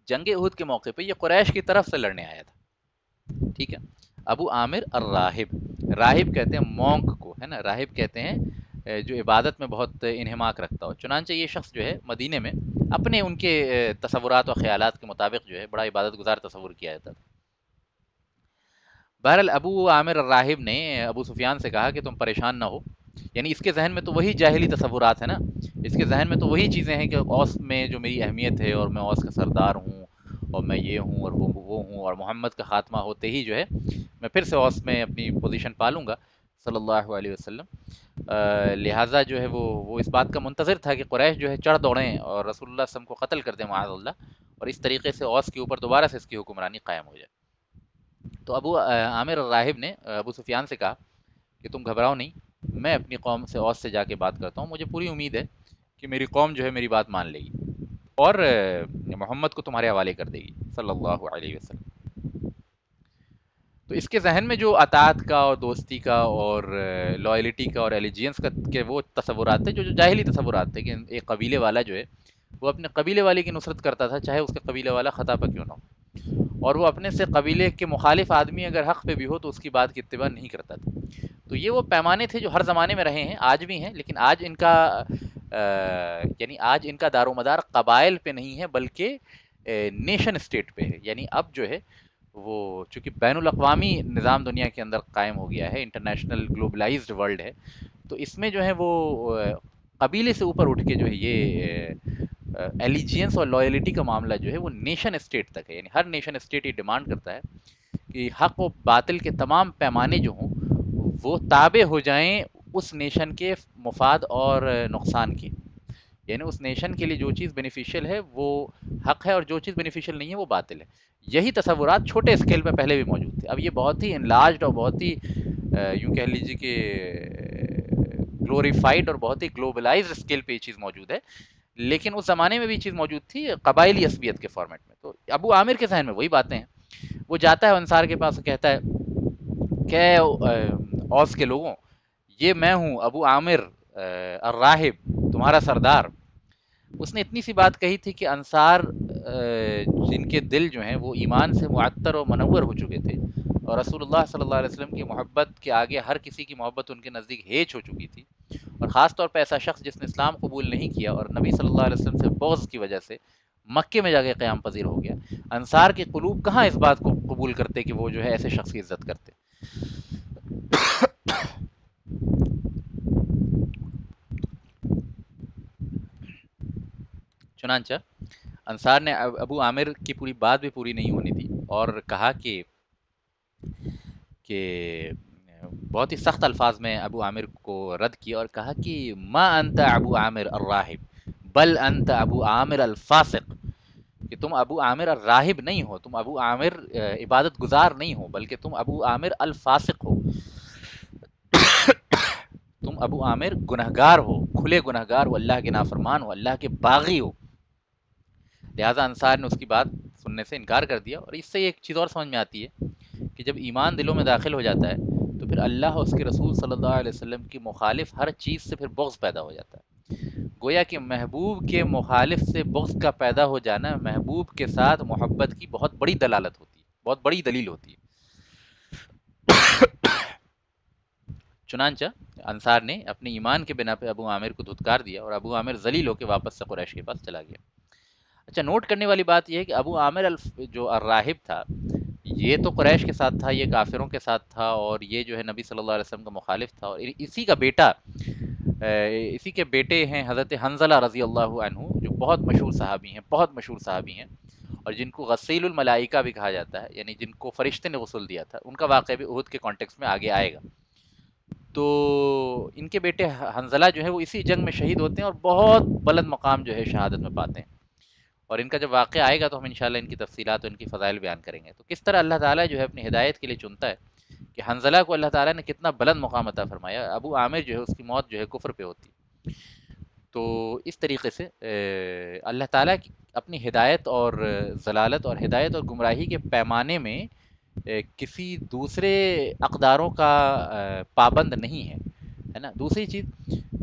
جنگ احد کے موقع پہ یہ قریش کی طرف سے لڑنے آیا تھا، ٹھیک ہے۔ ابو عامر الراہب، راہب کہتے ہیں مونک کو، ہے نا، راہب کہتے ہیں جو عبادت میں بہت انہماک رکھتا ہو۔ چنانچہ یہ شخص جو ہے مدینے میں اپنے ان کے تصورات و خیالات کے مطابق جو ہے بڑا عبادت گزار تصور کیا جاتا تھا۔ بہرحال ابو عامر الراہب نے ابو سفیان سے کہا کہ تم پریشان نہ ہو، یعنی اس کے ذہن میں تو وہی جاہلی تصورات ہیں نا، اس کے ذہن میں تو وہی چیزیں ہیں کہ اوس میں جو میری اہمیت ہے اور میں اوس کا سردار ہوں اور میں یہ ہوں اور وہ ہوں، اور محمد کا خاتمہ ہوتے ہی جو ہے میں پھر سے اوس میں اپنی پوزیشن پالوں گا صلی اللہ علیہ وسلم۔ لہٰذا جو ہے وہ اس بات کا منتظر تھا کہ قریش جو ہے چڑھ دوڑیں اور رسول اللہ صلی اللہ علیہ وسلم کو قتل کر دیں معاذ اللہ، اور اس طریقے سے اوس کے اوپر دوبارہ سے اس کی حکمرانی قائم ہو جائے۔ تو ابو عامر الراہب نے ابو سفیان سے کہا کہ تم گھبراؤ نہیں، میں اپنی قوم سے اوس سے جا کے بات کرتا ہوں، مجھے پوری امید ہے کہ میری قوم جو ہے میری بات مان لے گی اور محمد کو تمہارے حوالے کر دے گی صلی اللہ علیہ وسلم۔ تو اس کے ذہن میں جو اطاعت کا اور دوستی کا اور لائلٹی کا اور ایلیجینس کا کے وہ تصورات تھے جو جاہلی تصورات تھے کہ ایک قبیلے والا جو ہے وہ اپنے قبیلے والے کی نصرت کرتا تھا چاہے اس کے قبیلے والا خطا پہ کیوں نہ ہو، اور وہ اپنے سے قبیلے کے مخالف آدمی اگر حق پہ بھی ہو تو اس کی بات کی اتباع نہیں کرتا تھا۔ تو یہ وہ پیمانے تھے جو ہر زمانے میں رہے ہیں، آج بھی ہیں، لیکن آج ان کا یعنی آج ان کا دار و مدار قبائل پہ نہیں ہے بلکہ نیشن اسٹیٹ پہ ہے، یعنی اب جو ہے وہ چونکہ بین الاقوامی نظام دنیا کے اندر قائم ہو گیا ہے، انٹرنیشنل گلوبلائزڈ ورلڈ ہے، تو اس میں جو ہے وہ قبیلے سے اوپر اٹھ کے جو ہے یہ ایلیجینس اور لائلٹی کا معاملہ جو ہے وہ نیشن اسٹیٹ تک ہے، یعنی ہر نیشن اسٹیٹ یہ ڈیمانڈ کرتا ہے کہ حق و باطل کے تمام پیمانے جو ہوں وہ تابع ہو جائیں اس نیشن کے مفاد اور نقصان کے، یعنی اس نیشن کے لیے جو چیز بینیفیشیل ہے وہ حق ہے اور جو چیز بینیفیشیل نہیں ہے وہ باطل ہے۔ یہی تصورات چھوٹے اسکیل پہ پہلے بھی موجود تھے، اب یہ بہت ہی انلارجڈ اور بہت ہی یوں کہہ لیجیے کہ گلوریفائڈ اور بہت ہی گلوبلائزڈ اسکیل پہ یہ چیز موجود ہے، لیکن اس زمانے میں بھی چیز موجود تھی قبائلی عصبیت کے فارمیٹ میں۔ تو ابو عامر کے ذہن میں وہی باتیں ہیں، وہ جاتا ہے انصار کے پاس کہتا ہے کہ اوس کے لوگوں، یہ میں ہوں ابو عامر الراہب، تمہارا سردار۔ اس نے اتنی سی بات کہی تھی کہ انصار جن کے دل جو ہیں وہ ایمان سے معطر و منور ہو چکے تھے اور رسول اللہ صلی اللہ علیہ وسلم کی محبت کے آگے ہر کسی کی محبت ان کے نزدیک ہیچ ہو چکی تھی، اور خاص طور پہ ایسا شخص جس نے اسلام قبول نہیں کیا اور نبی صلی اللہ علیہ وسلم سے بغض کی وجہ سے مکے میں جا کے قیام پذیر ہو گیا، انصار کے قلوب کہاں اس بات کو قبول کرتے کہ وہ جو ہے ایسے شخص کی عزت کرتے۔ چنانچہ انصار نے ابو عامر کی پوری بات بھی پوری نہیں ہونے دی اور کہا کہ بہت ہی سخت الفاظ میں ابو عامر کو رد کیا اور کہا کہ ما انت ابو عامر الراہب بل انت ابو عامر الفاسق، کہ تم ابو عامر الراہب نہیں ہو، تم ابو عامر عبادت گزار نہیں ہو، بلکہ تم ابو عامر الفاسق ہو، تم ابو عامر گنہگار ہو، کھلے گنہگار ہو، اللہ کے نافرمان ہو، اللہ کے باغی ہو۔ لہٰذا انصار نے اس کی بات سننے سے انکار کر دیا، اور اس سے ایک چیز اور سمجھ میں آتی ہے کہ جب ایمان دلوں میں داخل ہو جاتا ہے تو پھر اللہ اور اس کے رسول صلی اللہ علیہ وسلم کی مخالف ہر چیز سے پھر بغض پیدا ہو جاتا ہے، گویا کہ محبوب کے مخالف سے بغض کا پیدا ہو جانا محبوب کے ساتھ محبت کی بہت بڑی دلالت ہوتی ہے، بہت بڑی دلیل ہوتی ہے۔ چنانچہ انصار نے اپنے ایمان کے بنا پہ ابو عامر کو دھتکار دیا اور ابو عامر ذلیل ہو کے واپس سے قریش کے پاس چلا گیا۔ اچھا، نوٹ کرنے والی بات یہ ہے کہ ابو عامر جو الراہب تھا یہ تو قریش کے ساتھ تھا، یہ کافروں کے ساتھ تھا، اور یہ جو ہے نبی صلی اللہ علیہ وسلم کا مخالف تھا، اور اسی کا بیٹا اسی کے بیٹے ہیں حضرت حنظلہ رضی اللہ عنہ جو بہت مشہور صحابی ہیں، بہت مشہور صحابی ہیں، اور جن کو غسیل الملائکہ بھی کہا جاتا ہے، یعنی جن کو فرشتے نے غسل دیا تھا، ان کا واقعہ بھی احد کے کانٹیکس میں آگے آئے گا۔ تو ان کے بیٹے حنظلہ جو ہے وہ اسی جنگ میں شہید ہوتے ہیں اور بہت بلند مقام جو ہے شہادت میں پاتے ہیں، اور ان کا جب واقعہ آئے گا تو ہم انشاءاللہ ان کی تفصیلات اور ان کی فضائل بیان کریں گے۔ تو کس طرح اللہ تعالیٰ جو ہے اپنی ہدایت کے لیے چنتا ہے کہ حنظلہ کو اللہ تعالیٰ نے کتنا بلند مقام عطا فرمایا، ابو عامر جو ہے اس کی موت جو ہے کفر پہ ہوتی۔ تو اس طریقے سے اللہ تعالیٰ کی اپنی ہدایت اور ضلالت اور ہدایت اور گمراہی کے پیمانے میں کسی دوسرے اقداروں کا پابند نہیں ہے، ہے نا۔ دوسری چیز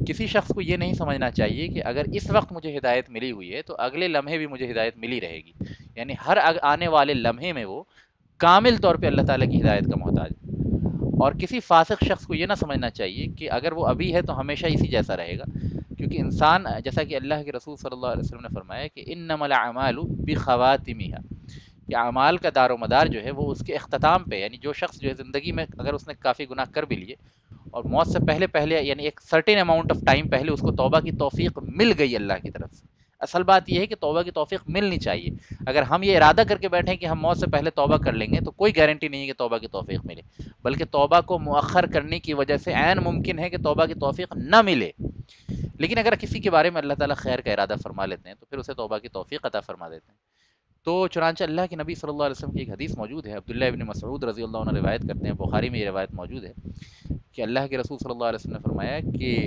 کسی شخص کو یہ نہیں سمجھنا چاہیے کہ اگر اس وقت مجھے ہدایت ملی ہوئی ہے تو اگلے لمحے بھی مجھے ہدایت ملی رہے گی، یعنی ہر آنے والے لمحے میں وہ کامل طور پہ اللہ تعالیٰ کی ہدایت کا محتاج ہے۔ اور کسی فاسق شخص کو یہ نہ سمجھنا چاہیے کہ اگر وہ ابھی ہے تو ہمیشہ اسی جیسا رہے گا، کیونکہ انسان، جیسا کہ اللہ کے رسول صلی اللہ علیہ وسلم نے فرمایا کہ انما الاعمال بخواتمها، کہ اعمال کا دار و مدار جو ہے وہ اس کے اختتام پہ، یعنی جو شخص جو ہے زندگی میں اگر اس نے کافی گناہ کر بھی لیے اور موت سے پہلے پہلے یعنی ایک سرٹن اماؤنٹ آف ٹائم پہلے اس کو توبہ کی توفیق مل گئی اللہ کی طرف سے، اصل بات یہ ہے کہ توبہ کی توفیق ملنی چاہیے۔ اگر ہم یہ ارادہ کر کے بیٹھیں کہ ہم موت سے پہلے توبہ کر لیں گے تو کوئی گارنٹی نہیں ہے کہ توبہ کی توفیق ملے، بلکہ توبہ کو مؤخر کرنے کی وجہ سے عین ممکن ہے کہ توبہ کی توفیق نہ ملے۔ لیکن اگر کسی کے بارے میں اللہ تعالیٰ خیر کا ارادہ فرما لیتے ہیں تو پھر اسے توبہ کی توفیق عطا فرما دیتے ہیں۔ تو چنانچہ اللہ کے نبی صلی اللہ علیہ وسلم کی ایک حدیث موجود ہے، عبداللہ ابن مسعود رضی اللہ عنہ روایت کرتے ہیں، بخاری میں یہ روایت موجود ہے کہ اللہ کے رسول صلی اللہ علیہ وسلم نے فرمایا کہ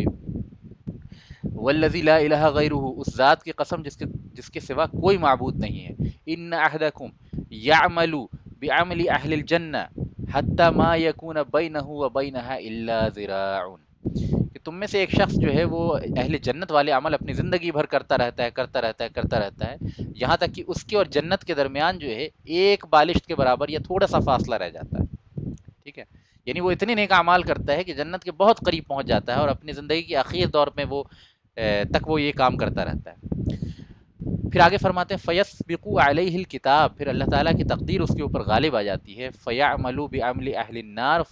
والذی لا الہ غیرہ، اس ذات کی قسم جس کے سوا کوئی معبود نہیں ہے، ان احدکم یعمل بعمل اہل الجنہ حتی ما یکون بینہ وبینہا الا ذراع، کہ تم میں سے ایک شخص جو ہے وہ اہل جنت والے عمل اپنی زندگی بھر کرتا رہتا ہے کرتا رہتا ہے، یہاں تک کہ اس کے اور جنت کے درمیان جو ہے ایک بالشت کے برابر یا تھوڑا سا فاصلہ رہ جاتا ہے، ٹھیک ہے، یعنی وہ اتنے نیک اعمال کرتا ہے کہ جنت کے بہت قریب پہنچ جاتا ہے، اور اپنی زندگی کے آخر دور میں وہ تک وہ یہ کام کرتا رہتا ہے۔ پھر آگے فرماتے ہیں فَيَسْبِقُ عَلَيْهِ الْكِتَابِ، پھر اللہ تعالیٰ کی تقدیر اس کے اوپر غالب آ جاتی ہے، فَيَعْمَلُ بِعَمْلِ أَهْلِ النَّارِ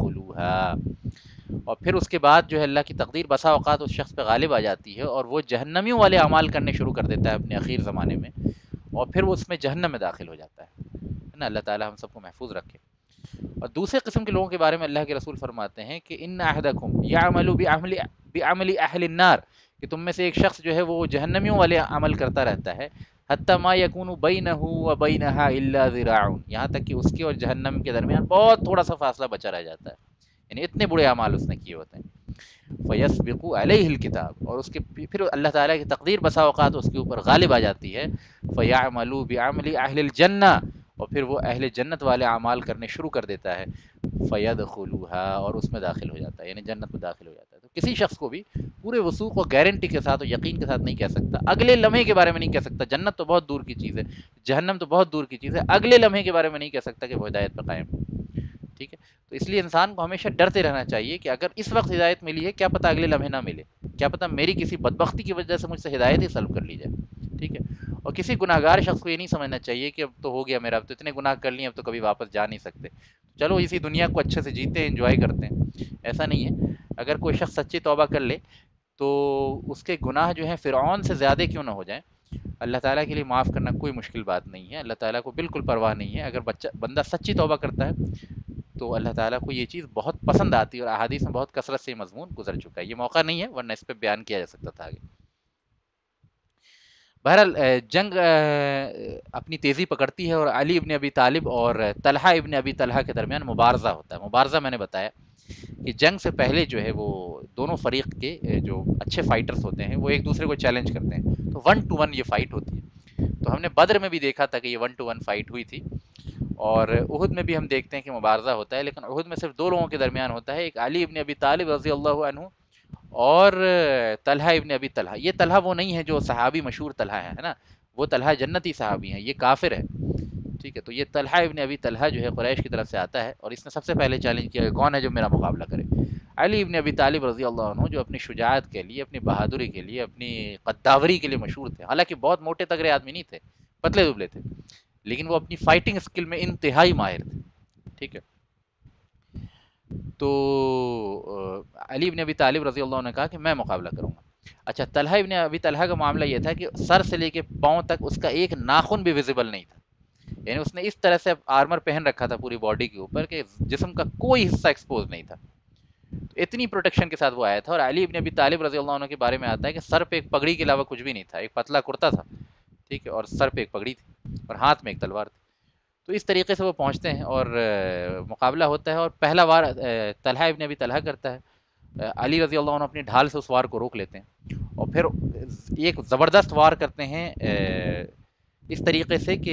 فَيَدْخُلُوهَا، اور پھر اس کے بعد جو ہے اللہ کی تقدیر بسا اوقات اس شخص پہ غالب آ جاتی ہے اور وہ جہنمیوں والے اعمال کرنے شروع کر دیتا ہے اپنے اخیر زمانے میں، اور پھر وہ اس میں جہنم میں داخل ہو جاتا ہے نا۔ اللہ تعالیٰ ہم سب کو محفوظ رکھے۔ اور دوسرے قسم کے لوگوں کے بارے میں اللہ کے رسول فرماتے ہیں کہ ان احدکم یعمل بعمل اہل النار، کہ تم میں سے ایک شخص جو ہے وہ جہنمیوں والے عمل کرتا رہتا ہے، حتی ما یکون بینہ وبینہا الا ذراع، یہاں تک کہ اس کے اور جہنم کے درمیان بہت تھوڑا سا فاصلہ بچا رہ جاتا ہے، یعنی اتنے برے اعمال اس نے کیے ہوتے ہیں۔ فَيَسْبِقُ عَلَيْهِ الْكِتَابُ، اور اس کے پھر اللہ تعالیٰ کی تقدیر بسا اوقات اس کے اوپر غالب آ جاتی ہے، فَيَعْمَلُ بِعَمْلِ أَهْلِ الْجَنَّةِ، اور پھر وہ اہل جنت والے اعمال کرنے شروع کر دیتا ہے، فَيَدْخُلُوهَا، اور اس میں داخل ہو جاتا ہے، یعنی جنت میں داخل ہو جاتا ہے۔ تو کسی شخص کو بھی پورے وثوق و گارنٹی کے ساتھ اور یقین کے ساتھ نہیں کہہ سکتا، اگلے لمحے کے بارے میں نہیں کہہ سکتا، جنت تو بہت دور کی چیز ہے، جہنم تو بہت دور کی چیز ہے، اگلے لمحے کے بارے میں نہیں کہہ سکتا کہ وہ ہدایت پہ قائم ہے، ٹھیک ہے۔ تو اس لیے انسان کو ہمیشہ ڈرتے رہنا چاہیے کہ اگر اس وقت ہدایت ملی ہے، کیا پتہ اگلے لمحے نہ ملے، کیا پتہ میری کسی بدبختی کی وجہ سے مجھ سے ہدایت ہی سلب کر لی جائے، ٹھیک ہے۔ اور کسی گناہ گار شخص کو یہ نہیں سمجھنا چاہیے کہ اب تو ہو گیا میرا، اب تو اتنے گناہ کر لیے، اب تو کبھی واپس جا نہیں سکتے، چلو اسی دنیا کو اچھے سے جیتے ہیں، انجوائے کرتے ہیں، ایسا نہیں ہے۔ اگر کوئی شخص سچی توبہ کر لے تو اس کے گناہ جو ہیں فرعون سے زیادہ کیوں نہ ہو جائیں، اللہ تعالیٰ کے لیے معاف کرنا کوئی مشکل بات نہیں ہے، اللہ تعالیٰ کو بالکل پرواہ نہیں ہے۔ اگر بندہ سچی توبہ کرتا ہے تو اللہ تعالیٰ کو یہ چیز بہت پسند آتی ہے، اور احادیث میں بہت کثرت سے یہ مضمون گزر چکا ہے، یہ موقع نہیں ہے ورنہ اس پہ بیان کیا جا سکتا تھا آگے۔ بہرحال جنگ اپنی تیزی پکڑتی ہے، اور علی ابن ابی طالب اور طلحہ ابن ابی طلحہ کے درمیان مبارزہ ہوتا ہے۔ مبارزہ میں نے بتایا کہ جنگ سے پہلے جو ہے وہ دونوں فریق کے جو اچھے فائٹرز ہوتے ہیں وہ ایک دوسرے کو چیلنج کرتے ہیں، تو 1-1 یہ فائٹ ہوتی ہے۔ تو ہم نے بدر میں بھی دیکھا تھا کہ یہ 1-1 فائٹ ہوئی تھی، اور احد میں بھی ہم دیکھتے ہیں کہ مبارزہ ہوتا ہے، لیکن احد میں صرف دو لوگوں کے درمیان ہوتا ہے، ایک علی ابن ابی طالب رضی اللہ عنہ اور طلحہ ابن ابی طلحہ۔ یہ طلحہ وہ نہیں ہے جو صحابی مشہور طلحہ ہے نا، وہ طلحہ جنتی صحابی ہیں، یہ کافر ہے، ٹھیک ہے۔ تو یہ طلحہ ابن ابی طلحہ جو ہے قریش کی طرف سے آتا ہے، اور اس نے سب سے پہلے چیلنج کیا کہ کون ہے جو میرا مقابلہ کرے۔ علی ابن ابی طالب رضی اللہ عنہ جو اپنی شجاعت کے لیے، اپنی بہادری کے لیے، اپنی قداوری کے لیے مشہور تھے، حالانکہ بہت موٹے تگڑے آدمی نہیں تھے، پتلے دبلے تھے، لیکن وہ اپنی فائٹنگ اسکل میں انتہائی ماہر تھے، ٹھیک ہے۔ تو علی ابن ابی طالب رضی اللہ عنہ نے کہا کہ میں مقابلہ کروں گا۔ اچھا، طلحہ ابن ابی طلحہ کا معاملہ یہ تھا کہ سر سے لے کے پاؤں تک اس کا ایک ناخن بھی ویزیبل نہیں تھا، یعنی اس نے اس طرح سے آرمر پہن رکھا تھا پوری باڈی کے اوپر کہ جسم کا کوئی حصہ ایکسپوز نہیں تھا، اتنی پروٹیکشن کے ساتھ وہ آیا تھا۔ اور علی ابن ابی طالب رضی اللہ عنہ کے بارے میں آتا ہے کہ سر پہ ایک پگڑی کے علاوہ کچھ بھی نہیں تھا، ایک پتلا کرتا تھا، ٹھیک ہے، اور سر پہ ایک پگڑی تھی اور ہاتھ میں ایک تلوار تھی۔ تو اس طریقے سے وہ پہنچتے ہیں اور مقابلہ ہوتا ہے، اور پہلا وار طلحہ ابن ابی طلحہ کرتا ہے، علی رضی اللہ عنہ اپنی ڈھال سے اس وار کو روک لیتے ہیں، اور پھر ایک زبردست وار کرتے ہیں اس طریقے سے کہ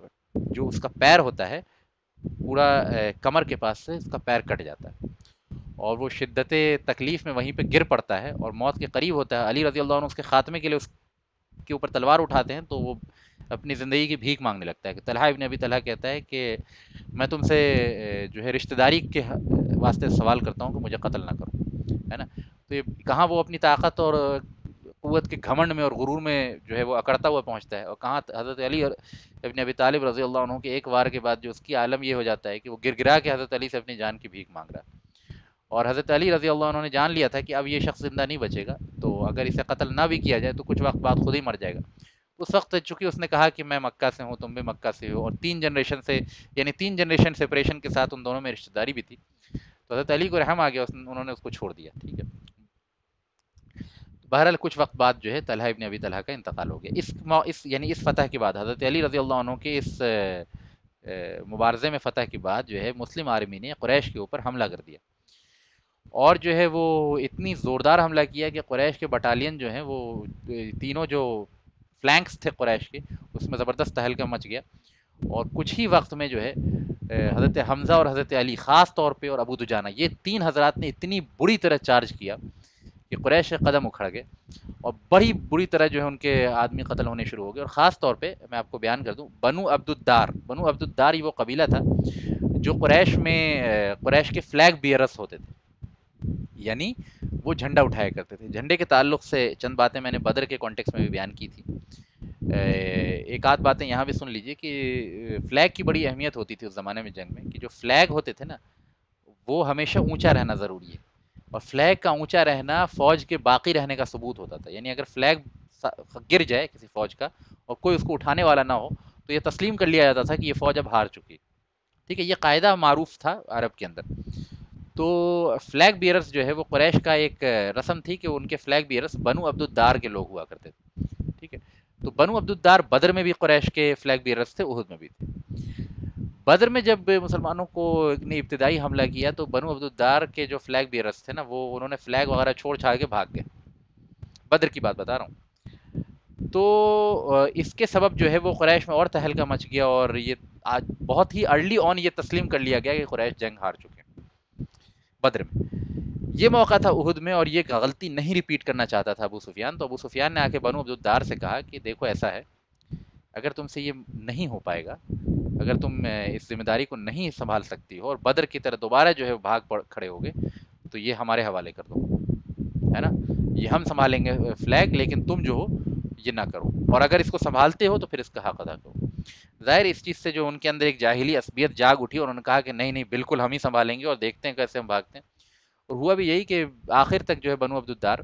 جو اس کا پیر ہوتا ہے پورا کمر کے پاس سے اس کا پیر کٹ جاتا ہے، اور وہ شدت تکلیف میں وہیں پہ گر پڑتا ہے اور موت کے قریب ہوتا ہے، علی رضی اللہ عنہ اس کے خاتمے کے لیے اس کے اوپر تلوار اٹھاتے ہیں، تو وہ اپنی زندگی کی بھیک مانگنے لگتا ہے کہ طلحہ ابن ابی طلحہ کہتا ہے کہ میں تم سے جو ہے رشتہ داری کے واسطے سوال کرتا ہوں کہ مجھے قتل نہ کرو، ہے نا؟ تو یہ کہاں وہ اپنی طاقت اور قوت کے گھمنڈ میں اور غرور میں جو ہے وہ اکڑتا ہوا پہنچتا ہے، اور کہاں حضرت علی ابن ابی طالب رضی اللہ عنہ کے ایک وار کے بعد جو اس کی عالم یہ ہو جاتا ہے کہ وہ گر گرا کے حضرت علی سے اپنی جان کی بھیک مانگ رہا ہے، اور حضرت علی رضی اللہ عنہ نے جان لیا تھا کہ اب یہ شخص زندہ نہیں بچے گا، تو اگر اسے قتل نہ بھی کیا جائے تو کچھ وقت بعد خود ہی مر جائے گا۔ اس وقت چونکہ اس نے کہا کہ میں مکہ سے ہوں، تم بھی مکہ سے ہو، اور 3 جنریشن سے، یعنی 3 جنریشن سپریشن کے ساتھ ان دونوں میں رشتہ داری بھی تھی، تو حضرت علی کو رحم آ گیا، انہوں نے اس کو چھوڑ دیا، ٹھیک ہے۔ بہرحال کچھ وقت بعد جو ہے طلحہ ابن ابی طلحہ کا انتقال ہو گیا، یعنی اس فتح کے بعد حضرت علی رضی اللہ عنہ کے اس مبارزے میں فتح کے بعد جو ہے مسلم آرمی نے قریش کے اوپر حملہ کر دیا، اور جو ہے وہ اتنی زوردار حملہ کیا کہ قریش کے بٹالین جو ہیں وہ تینوں جو فلینکس تھے قریش کے، اس میں زبردست تہلکہ مچ گیا، اور کچھ ہی وقت میں جو ہے حضرت حمزہ اور حضرت علی خاص طور پہ اور ابو دجانہ، یہ 3 حضرات نے اتنی بری طرح چارج کیا کہ قریش کے قدم اکھڑ گئے، اور بڑی بری طرح جو ہے ان کے آدمی قتل ہونے شروع ہو گئے، اور خاص طور پہ میں آپ کو بیان کر دوں، بنو عبد الدار یہ وہ قبیلہ تھا جو قریش میں قریش کے فلیگ بیئرس ہوتے تھے، یعنی وہ جھنڈا اٹھایا کرتے تھے۔ جھنڈے کے تعلق سے چند باتیں میں نے بدر کے کانٹیکس میں بھی بیان کی تھی، ایک آدھ باتیں یہاں بھی سن لیجئے کہ فلیگ کی بڑی اہمیت ہوتی تھی اس زمانے میں جنگ میں، کہ جو فلیگ ہوتے تھے نا وہ ہمیشہ اونچا رہنا ضروری ہے، اور فلیگ کا اونچا رہنا فوج کے باقی رہنے کا ثبوت ہوتا تھا، یعنی اگر فلیگ گر جائے کسی فوج کا اور کوئی اس کو اٹھانے والا نہ ہو تو یہ تسلیم کر لیا جاتا تھا کہ یہ فوج اب ہار چکی ہے، ٹھیک ہے، یہ قاعدہ معروف تھا عرب کے اندر۔ تو فلیگ بیئرس جو ہے وہ قریش کا ایک رسم تھی کہ ان کے فلیگ بیئرس بنو عبد الدار کے لوگ ہوا کرتے تھے، ٹھیک ہے۔ تو بنو عبد الدار بدر میں بھی قریش کے فلیگ بیئرس تھے، احد میں بھی تھے۔ بدر میں جب مسلمانوں کو نے ابتدائی حملہ کیا تو بنو عبد الدار کے جو فلیگ بیئرس تھے نا وہ انہوں نے فلیگ وغیرہ چھوڑ چھاڑ کے بھاگ گئے، بدر کی بات بتا رہا ہوں۔ تو اس کے سبب جو ہے وہ قریش میں اور تہلکہ مچ گیا، اور یہ آج بہت ہی ارلی آن یہ تسلیم کر لیا گیا کہ قریش جنگ ہار چکے ہیں بدر میں۔ یہ موقع تھا احد میں، اور یہ غلطی نہیں ریپیٹ کرنا چاہتا تھا ابو سفیان، تو ابو سفیان نے آ کے بنو عبد الدار سے کہا کہ دیکھو ایسا ہے، اگر تم سے یہ نہیں ہو پائے گا، اگر تم اس ذمہ داری کو نہیں سنبھال سکتی ہو اور بدر کی طرح دوبارہ جو ہے بھاگ کھڑے ہوگے، تو یہ ہمارے حوالے کر دو، ہے نا، یہ ہم سنبھالیں گے فلیگ، لیکن تم جو ہو یہ نہ کرو، اور اگر اس کو سنبھالتے ہو تو پھر اس کا حق ادا کرو۔ ظاہر اس چیز سے جو ان کے اندر ایک جاہلی عصبیت جاگ اٹھی، اور انہوں نے کہا کہ نہیں نہیں بالکل ہم ہی سنبھالیں گے، اور دیکھتے ہیں کیسے ہم بھاگتے ہیں۔ اور ہوا بھی یہی کہ آخر تک جو ہے بنو عبد الدار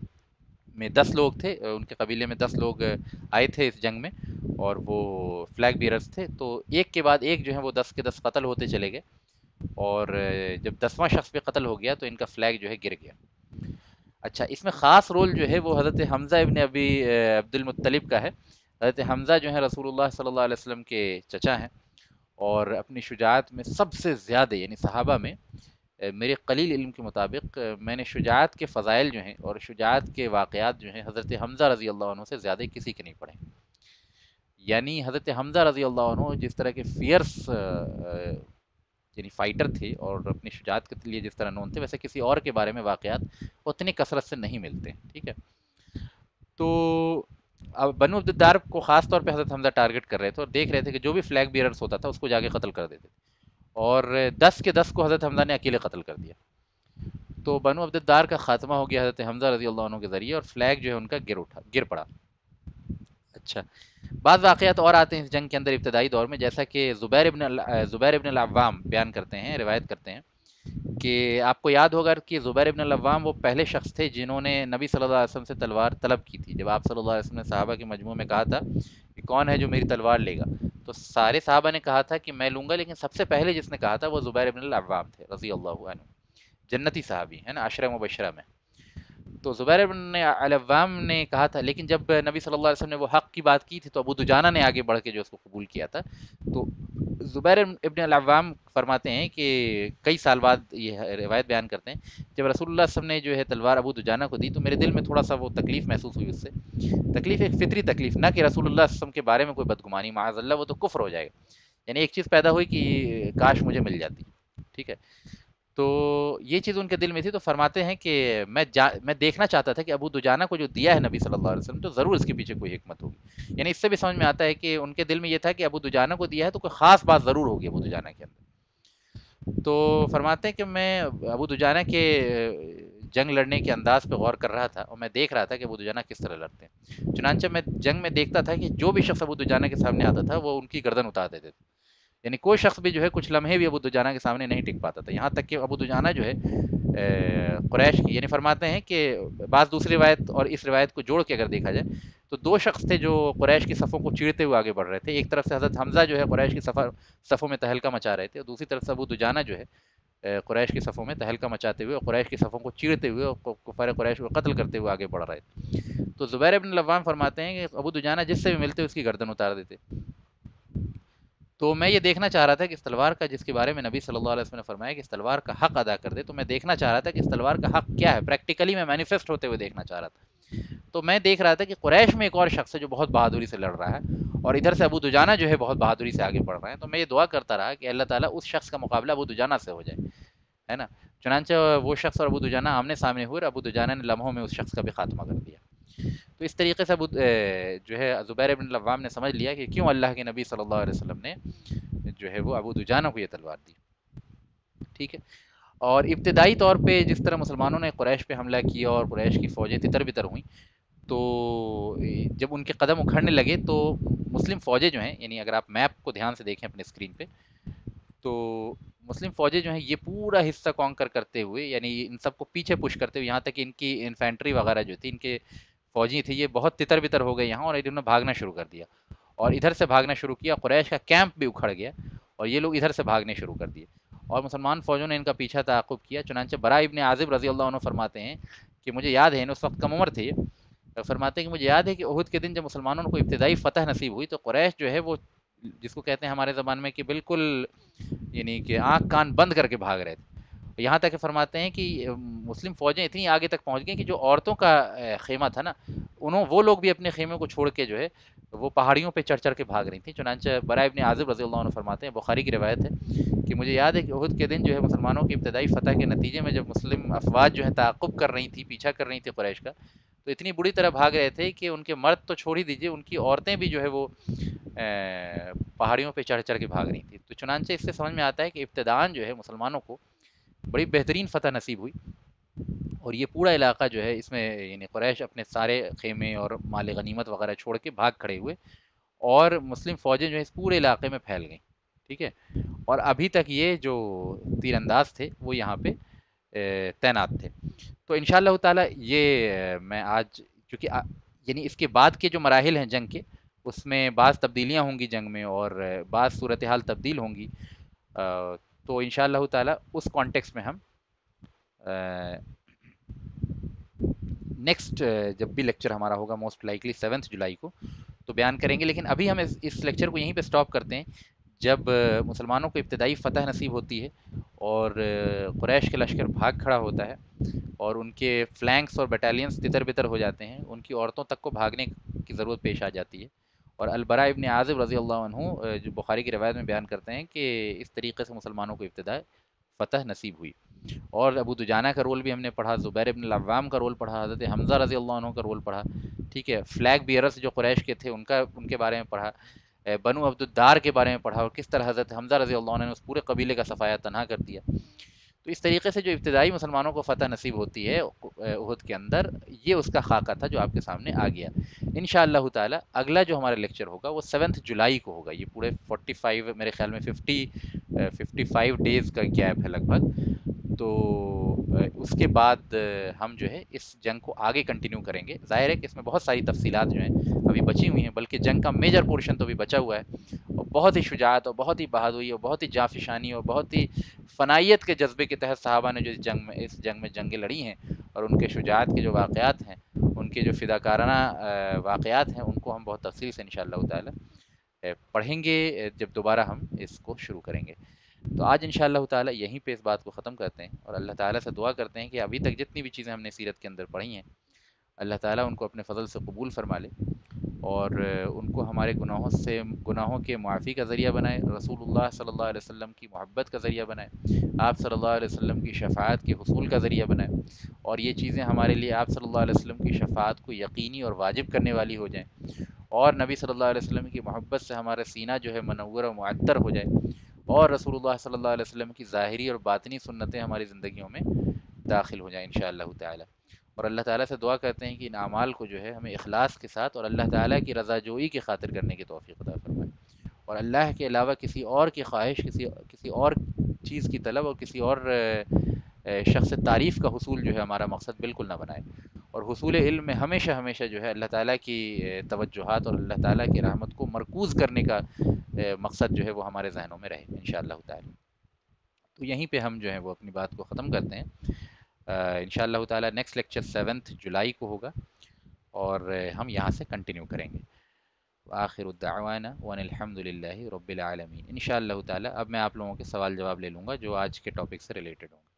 میں 10 لوگ تھے، ان کے قبیلے میں 10 لوگ آئے تھے اس جنگ میں، اور وہ فلیگ بیئرس تھے، تو ایک کے بعد ایک جو ہے وہ 10 کے 10 قتل ہوتے چلے گئے، اور جب 10واں شخص بھی قتل ہو گیا تو ان کا فلیگ جو ہے گر گیا۔ اچھا، اس میں خاص رول جو ہے وہ حضرت حمزہ ابن ابی عبد المطلب کا ہے۔ حضرت حمزہ جو ہے رسول اللہ صلی اللہ علیہ وسلم کے چچا ہیں، اور اپنی شجاعت میں سب سے زیادہ، یعنی صحابہ میں میرے قلیل علم کے مطابق میں نے شجاعت کے فضائل جو ہیں اور شجاعت کے واقعات جو ہیں حضرت حمزہ رضی اللہ عنہ سے زیادہ کسی کے نہیں پڑھے، یعنی حضرت حمزہ رضی اللہ عنہ جس طرح کے فیئرس یعنی فائٹر تھے اور اپنی شجاعت کے لیے جس طرح نون تھے، ویسے کسی اور کے بارے میں واقعات اتنی کثرت سے نہیں ملتے، ٹھیک ہے۔ تو اب بنو عبد الدار کو خاص طور پہ حضرت حمزہ ٹارگٹ کر رہے تھے، اور دیکھ رہے تھے کہ جو بھی فلیگ بیئررس ہوتا تھا اس کو جا کے قتل کر دیتے تھے، اور 10 کے 10 کو حضرت حمزہ نے اکیلے قتل کر دیا۔ تو بنو عبد الدار کا خاتمہ ہو گیا حضرت حمزہ رضی اللہ عنہ کے ذریعے، اور فلیگ جو ہے ان کا گر پڑا۔ اچھا، بعض واقعات اور آتے ہیں اس جنگ کے اندر ابتدائی دور میں، جیسا کہ زبیر ابن العوام بیان کرتے ہیں، روایت کرتے ہیں کہ آپ کو یاد ہوگا کہ زبیر ابن العوام وہ پہلے شخص تھے جنہوں نے نبی صلی اللہ علیہ وسلم سے تلوار طلب کی تھی، جب آپ صلی اللہ علیہ وسلم نے صحابہ کے مجموعے میں کہا تھا کہ کون ہے جو میری تلوار لے گا، تو سارے صحابہ نے کہا تھا کہ میں لوں گا، لیکن سب سے پہلے جس نے کہا تھا وہ زبیر ابن العوام تھے رضی اللہ عنہ، جنتی صحابی ہے نا، عشرہ مبشرہ میں۔ تو زبیر بن العوام نے کہا تھا، لیکن جب نبی صلی اللہ علیہ وسلم نے وہ حق کی بات کی تھی تو ابو دجانہ نے آگے بڑھ کے جو اس کو قبول کیا تھا۔ تو زبیر ابن العوام فرماتے ہیں کہ کئی سال بعد یہ روایت بیان کرتے ہیں، جب رسول اللہ صلی اللہ علیہ وسلم نے جو ہے تلوار ابو دجانہ کو دی تو میرے دل میں تھوڑا سا وہ تکلیف محسوس ہوئی اس سے، تکلیف ایک فطری تکلیف، نہ کہ رسول اللہ صلی اللہ علیہ وسلم کے بارے میں کوئی بدگمانی، معاذ اللہ وہ تو کفر ہو جائے گا، یعنی ایک چیز پیدا ہوئی کہ کاش مجھے مل جاتی، ٹھیک ہے۔ تو یہ چیز ان کے دل میں تھی، تو فرماتے ہیں کہ میں دیکھنا چاہتا تھا کہ ابو دجانہ کو جو دیا ہے نبی صلی اللہ علیہ وسلم، تو ضرور اس کے پیچھے کوئی حکمت ہوگی. یعنی اس سے بھی سمجھ میں آتا ہے کہ ان کے دل میں یہ تھا کہ ابو دجانہ کو دیا ہے تو کوئی خاص بات ضرور ہوگی ابو دجانہ کے اندر. تو فرماتے ہیں کہ میں ابو دجانہ کے جنگ لڑنے کے انداز پہ غور کر رہا تھا، اور میں دیکھ رہا تھا کہ ابو دجانہ کس طرح لڑتے ہیں. چنانچہ میں جنگ میں دیکھتا تھا کہ جو بھی شخص ابو دجانہ کے سامنے آتا تھا وہ ان کی گردن اتار دیتے تھے. یعنی کوئی شخص بھی جو ہے کچھ لمحے بھی ابو دجانہ کے سامنے نہیں ٹک پاتا تھا. یہاں تک کہ ابو دجانہ جو ہے قریش کی، یعنی فرماتے ہیں کہ بعض دوسری روایت اور اس روایت کو جوڑ کے اگر دیکھا جائے تو دو شخص تھے جو قریش کی صفوں کو چیرتے ہوئے آگے بڑھ رہے تھے. ایک طرف سے حضرت حمزہ جو ہے قریش کی صفوں میں تہلکہ مچا رہے تھے، اور دوسری طرف سے ابو دجانہ جو ہے قریش کی صفوں میں تہلکہ مچاتے ہوئے اور قریش کی صفوں کو چیرتے ہوئے اور کفار قریش کو قتل کرتے ہوئے آگے بڑھ رہے تھے. تو زبیر ابن العوام فرماتے ہیں کہ ابو دجانہ جس سے بھی ملتے اس کی گردن اتار دیتے. تو میں یہ دیکھنا چاہ رہا تھا کہ اس تلوار کا، جس کے بارے میں نبی صلی اللہ علیہ وسلم نے فرمایا کہ اس تلوار کا حق ادا کر دے، تو میں دیکھنا چاہ رہا تھا کہ اس تلوار کا حق کیا ہے، پریکٹیکلی میں مینیفیسٹ ہوتے ہوئے دیکھنا چاہ رہا تھا. تو میں دیکھ رہا تھا کہ قریش میں ایک اور شخص ہے جو بہت بہادری سے لڑ رہا ہے، اور ادھر سے ابو دجانہ جو ہے بہت بہادری سے آگے بڑھ رہے ہیں. تو میں یہ دعا کرتا رہا کہ اللہ تعالیٰ اس شخص کا مقابلہ ابو دجانہ سے ہو جائے، ہے نا. چنانچہ وہ شخص اور ابو دجانہ آمنے سامنے ہوئے، اور ابو دجانہ نے لمحوں میں اس شخص کا بھی خاتمہ کر دیا. تو اس طریقے سے جو ہے زبیر بن العوام نے سمجھ لیا کہ کیوں اللہ کے نبی صلی اللہ علیہ وسلم نے جو ہے وہ ابو دجانہ کو یہ تلوار دی. ٹھیک ہے. اور ابتدائی طور پہ جس طرح مسلمانوں نے قریش پہ حملہ کیا اور قریش کی فوجیں تتر بتر ہوئیں، تو جب ان کے قدم اکھڑنے لگے تو مسلم فوجیں جو ہیں، یعنی اگر آپ میپ کو دھیان سے دیکھیں اپنے اسکرین پہ، تو مسلم فوجیں جو ہیں یہ پورا حصہ کانکر کرتے ہوئے، یعنی ان سب کو پیچھے پش کرتے ہوئے، یہاں تک کہ ان کی انفینٹری وغیرہ جو تھی، ان کے فوجی تھے، یہ بہت تتر بتر ہو گئے یہاں، اور انہوں نے بھاگنا شروع کر دیا. اور ادھر سے بھاگنا شروع کیا، قریش کا کیمپ بھی اکھڑ گیا اور یہ لوگ ادھر سے بھاگنے شروع کر دیے، اور مسلمان فوجوں نے ان کا پیچھا تعاقب کیا. چنانچہ براء ابن عازب رضی اللہ عنہ فرماتے ہیں کہ مجھے یاد ہے، اس وقت کم عمر تھے یہ، فرماتے ہیں کہ مجھے یاد ہے کہ احد کے دن جب مسلمانوں کو ابتدائی فتح نصیب ہوئی تو قریش جو ہے وہ، جس کو کہتے ہیں ہمارے زبان میں کہ بالکل یعنی کہ آنکھ کان بند کر کے بھاگ رہے تھے. یہاں تک کہ فرماتے ہیں کہ مسلم فوجیں اتنی آگے تک پہنچ گئیں کہ جو عورتوں کا خیمہ تھا نا، وہ لوگ بھی اپنے خیمے کو چھوڑ کے جو ہے وہ پہاڑیوں پہ چڑھ چڑھ کے بھاگ رہی تھیں. چنانچہ براء ابن عازب رضی اللہ عنہ فرماتے ہیں، بخاری کی روایت ہے کہ مجھے یاد ہے کہ احد کے دن جو ہے مسلمانوں کی ابتدائی فتح کے نتیجے میں جب مسلم افواج جو ہے تعاقب کر رہی تھیں، پیچھا کر رہی تھیں قریش کا، تو اتنی بری طرح بھاگ رہے تھے کہ ان کے مرد تو چھوڑ ہی دیجیے، ان کی عورتیں بھی جو ہے وہ پہاڑیوں پہ چڑھ چڑھ کے بھاگ رہی تھیں. تو چنانچہ اس سے سمجھ میں آتا ہے کہ ابتداءً جو ہے مسلمانوں کو بڑی بہترین فتح نصیب ہوئی، اور یہ پورا علاقہ جو ہے اس میں یعنی قریش اپنے سارے خیمے اور مال غنیمت وغیرہ چھوڑ کے بھاگ کھڑے ہوئے، اور مسلم فوجیں جو ہے اس پورے علاقے میں پھیل گئیں. ٹھیک ہے. اور ابھی تک یہ جو تیر انداز تھے وہ یہاں پہ تعینات تھے. تو انشاءاللہ تعالی یہ میں آج، چونکہ یعنی اس کے بعد کے جو مراحل ہیں جنگ کے، اس میں بعض تبدیلیاں ہوں گی جنگ میں، اور بعض صورتحال تبدیل ہوں گی. تو انشاءاللہ تعالی اس کانٹیکس میں ہم نیکسٹ جب بھی لیکچر ہمارا ہوگا موسٹ لائکلی 7 جولائی کو تو بیان کریں گے. لیکن ابھی ہم اس لیکچر کو یہیں پہ سٹاپ کرتے ہیں. جب مسلمانوں کو ابتدائی فتح نصیب ہوتی ہے اور قریش کے لشکر بھاگ کھڑا ہوتا ہے اور ان کے فلینکس اور بٹالینز تتر بتر ہو جاتے ہیں، ان کی عورتوں تک کو بھاگنے کی ضرورت پیش آ جاتی ہے، اور البراء ابن عازب رضی اللہ عنہ جو بخاری کی روایت میں بیان کرتے ہیں کہ اس طریقے سے مسلمانوں کو ابتدائی فتح نصیب ہوئی. اور ابو دجانہ کا رول بھی ہم نے پڑھا، زبیر بن العوام کا رول پڑھا، حضرت حمزہ رضی اللہ عنہ کا رول پڑھا. ٹھیک ہے. فلیگ بیئرس جو قریش کے تھے ان کے بارے میں پڑھا، بنو عبد الدار کے بارے میں پڑھا، اور کس طرح حضرت حمزہ رضی اللہ عنہ نے اس پورے قبیلے کا صفایا تنہا کر دیا. تو اس طریقے سے جو ابتدائی مسلمانوں کو فتح نصیب ہوتی ہے احد کے اندر، یہ اس کا خاکہ تھا جو آپ کے سامنے آ گیا. انشاءاللہ تعالی اگلا جو ہمارا لیکچر ہوگا وہ 7 جولائی کو ہوگا. یہ پورے 45 میرے خیال میں 55 ڈیز کا گیپ ہے لگ بھگ. تو اس کے بعد ہم جو ہے اس جنگ کو آگے کنٹینیو کریں گے. ظاہر ہے کہ اس میں بہت ساری تفصیلات جو ہیں ابھی بچی ہوئی ہیں، بلکہ جنگ کا میجر پورشن تو ابھی بچا ہوا ہے، اور بہت ہی شجاعت اور بہت ہی بہادری اور بہت ہی جانفشانی اور بہت ہی فنائیت کے جذبے کے تحت صحابہ نے جو اس جنگ میں جنگیں لڑی ہیں، اور ان کے شجاعت کے جو واقعات ہیں، ان کے جو فداکارانہ واقعات ہیں، ان کو ہم بہت تفصیل سے انشاءاللہ تعالی پڑھیں گے جب دوبارہ ہم اس کو شروع کریں گے. تو آج انشاءاللہ تعالی یہیں پہ اس بات کو ختم کرتے ہیں، اور اللہ تعالیٰ سے دعا کرتے ہیں کہ ابھی تک جتنی بھی چیزیں ہم نے سیرت کے اندر پڑھی ہیں، اللہ تعالیٰ ان کو اپنے فضل سے قبول فرما لے، اور ان کو ہمارے گناہوں کے معافی کا ذریعہ بنائے، رسول اللہ صلی اللہ علیہ وسلم کی محبت کا ذریعہ بنائے، آپ صلی اللہ علیہ وسلم کی شفاعت کے حصول کا ذریعہ بنائے، اور یہ چیزیں ہمارے لیے آپ صلی اللہ علیہ وسلم کی شفاعت کو یقینی اور واجب کرنے والی ہو جائیں، اور نبی صلی اللہ علیہ وسلم کی محبت سے ہمارا سینہ جو ہے منور و معطر ہو جائے، اور رسول اللہ صلی اللہ علیہ وسلم کی ظاہری اور باطنی سنتیں ہماری زندگیوں میں داخل ہو جائیں انشاءاللہ تعالی۔ اور اللہ تعالیٰ سے دعا کرتے ہیں کہ ان اعمال کو جو ہے ہمیں اخلاص کے ساتھ اور اللہ تعالیٰ کی رضا جوئی کی خاطر کرنے کی توفیق عطا فرمائے، اور اللہ کے علاوہ کسی اور کی خواہش، کسی اور چیز کی طلب، اور کسی اور شخص تعریف کا حصول جو ہے ہمارا مقصد بالکل نہ بنائے، اور حصول علم میں ہمیشہ ہمیشہ جو ہے اللہ تعالیٰ کی توجہات اور اللہ تعالیٰ کی رحمت کو مرکوز کرنے کا مقصد جو ہے وہ ہمارے ذہنوں میں رہے انشاءاللہ تعالی۔ تو یہیں پہ ہم جو ہے وہ اپنی بات کو ختم کرتے ہیں، انشاءاللہ تعالی نیکسٹ لیکچر 7 جولائی کو ہوگا، اور ہم یہاں سے کنٹینیو کریں گے۔ وآخر الدعوانا وان الحمد للہ رب العالمین۔ انشاءاللہ تعالی اب میں آپ لوگوں کے سوال جواب لے لوں گا جو آج کے ٹاپک سے ریلیٹڈ ہوں گے۔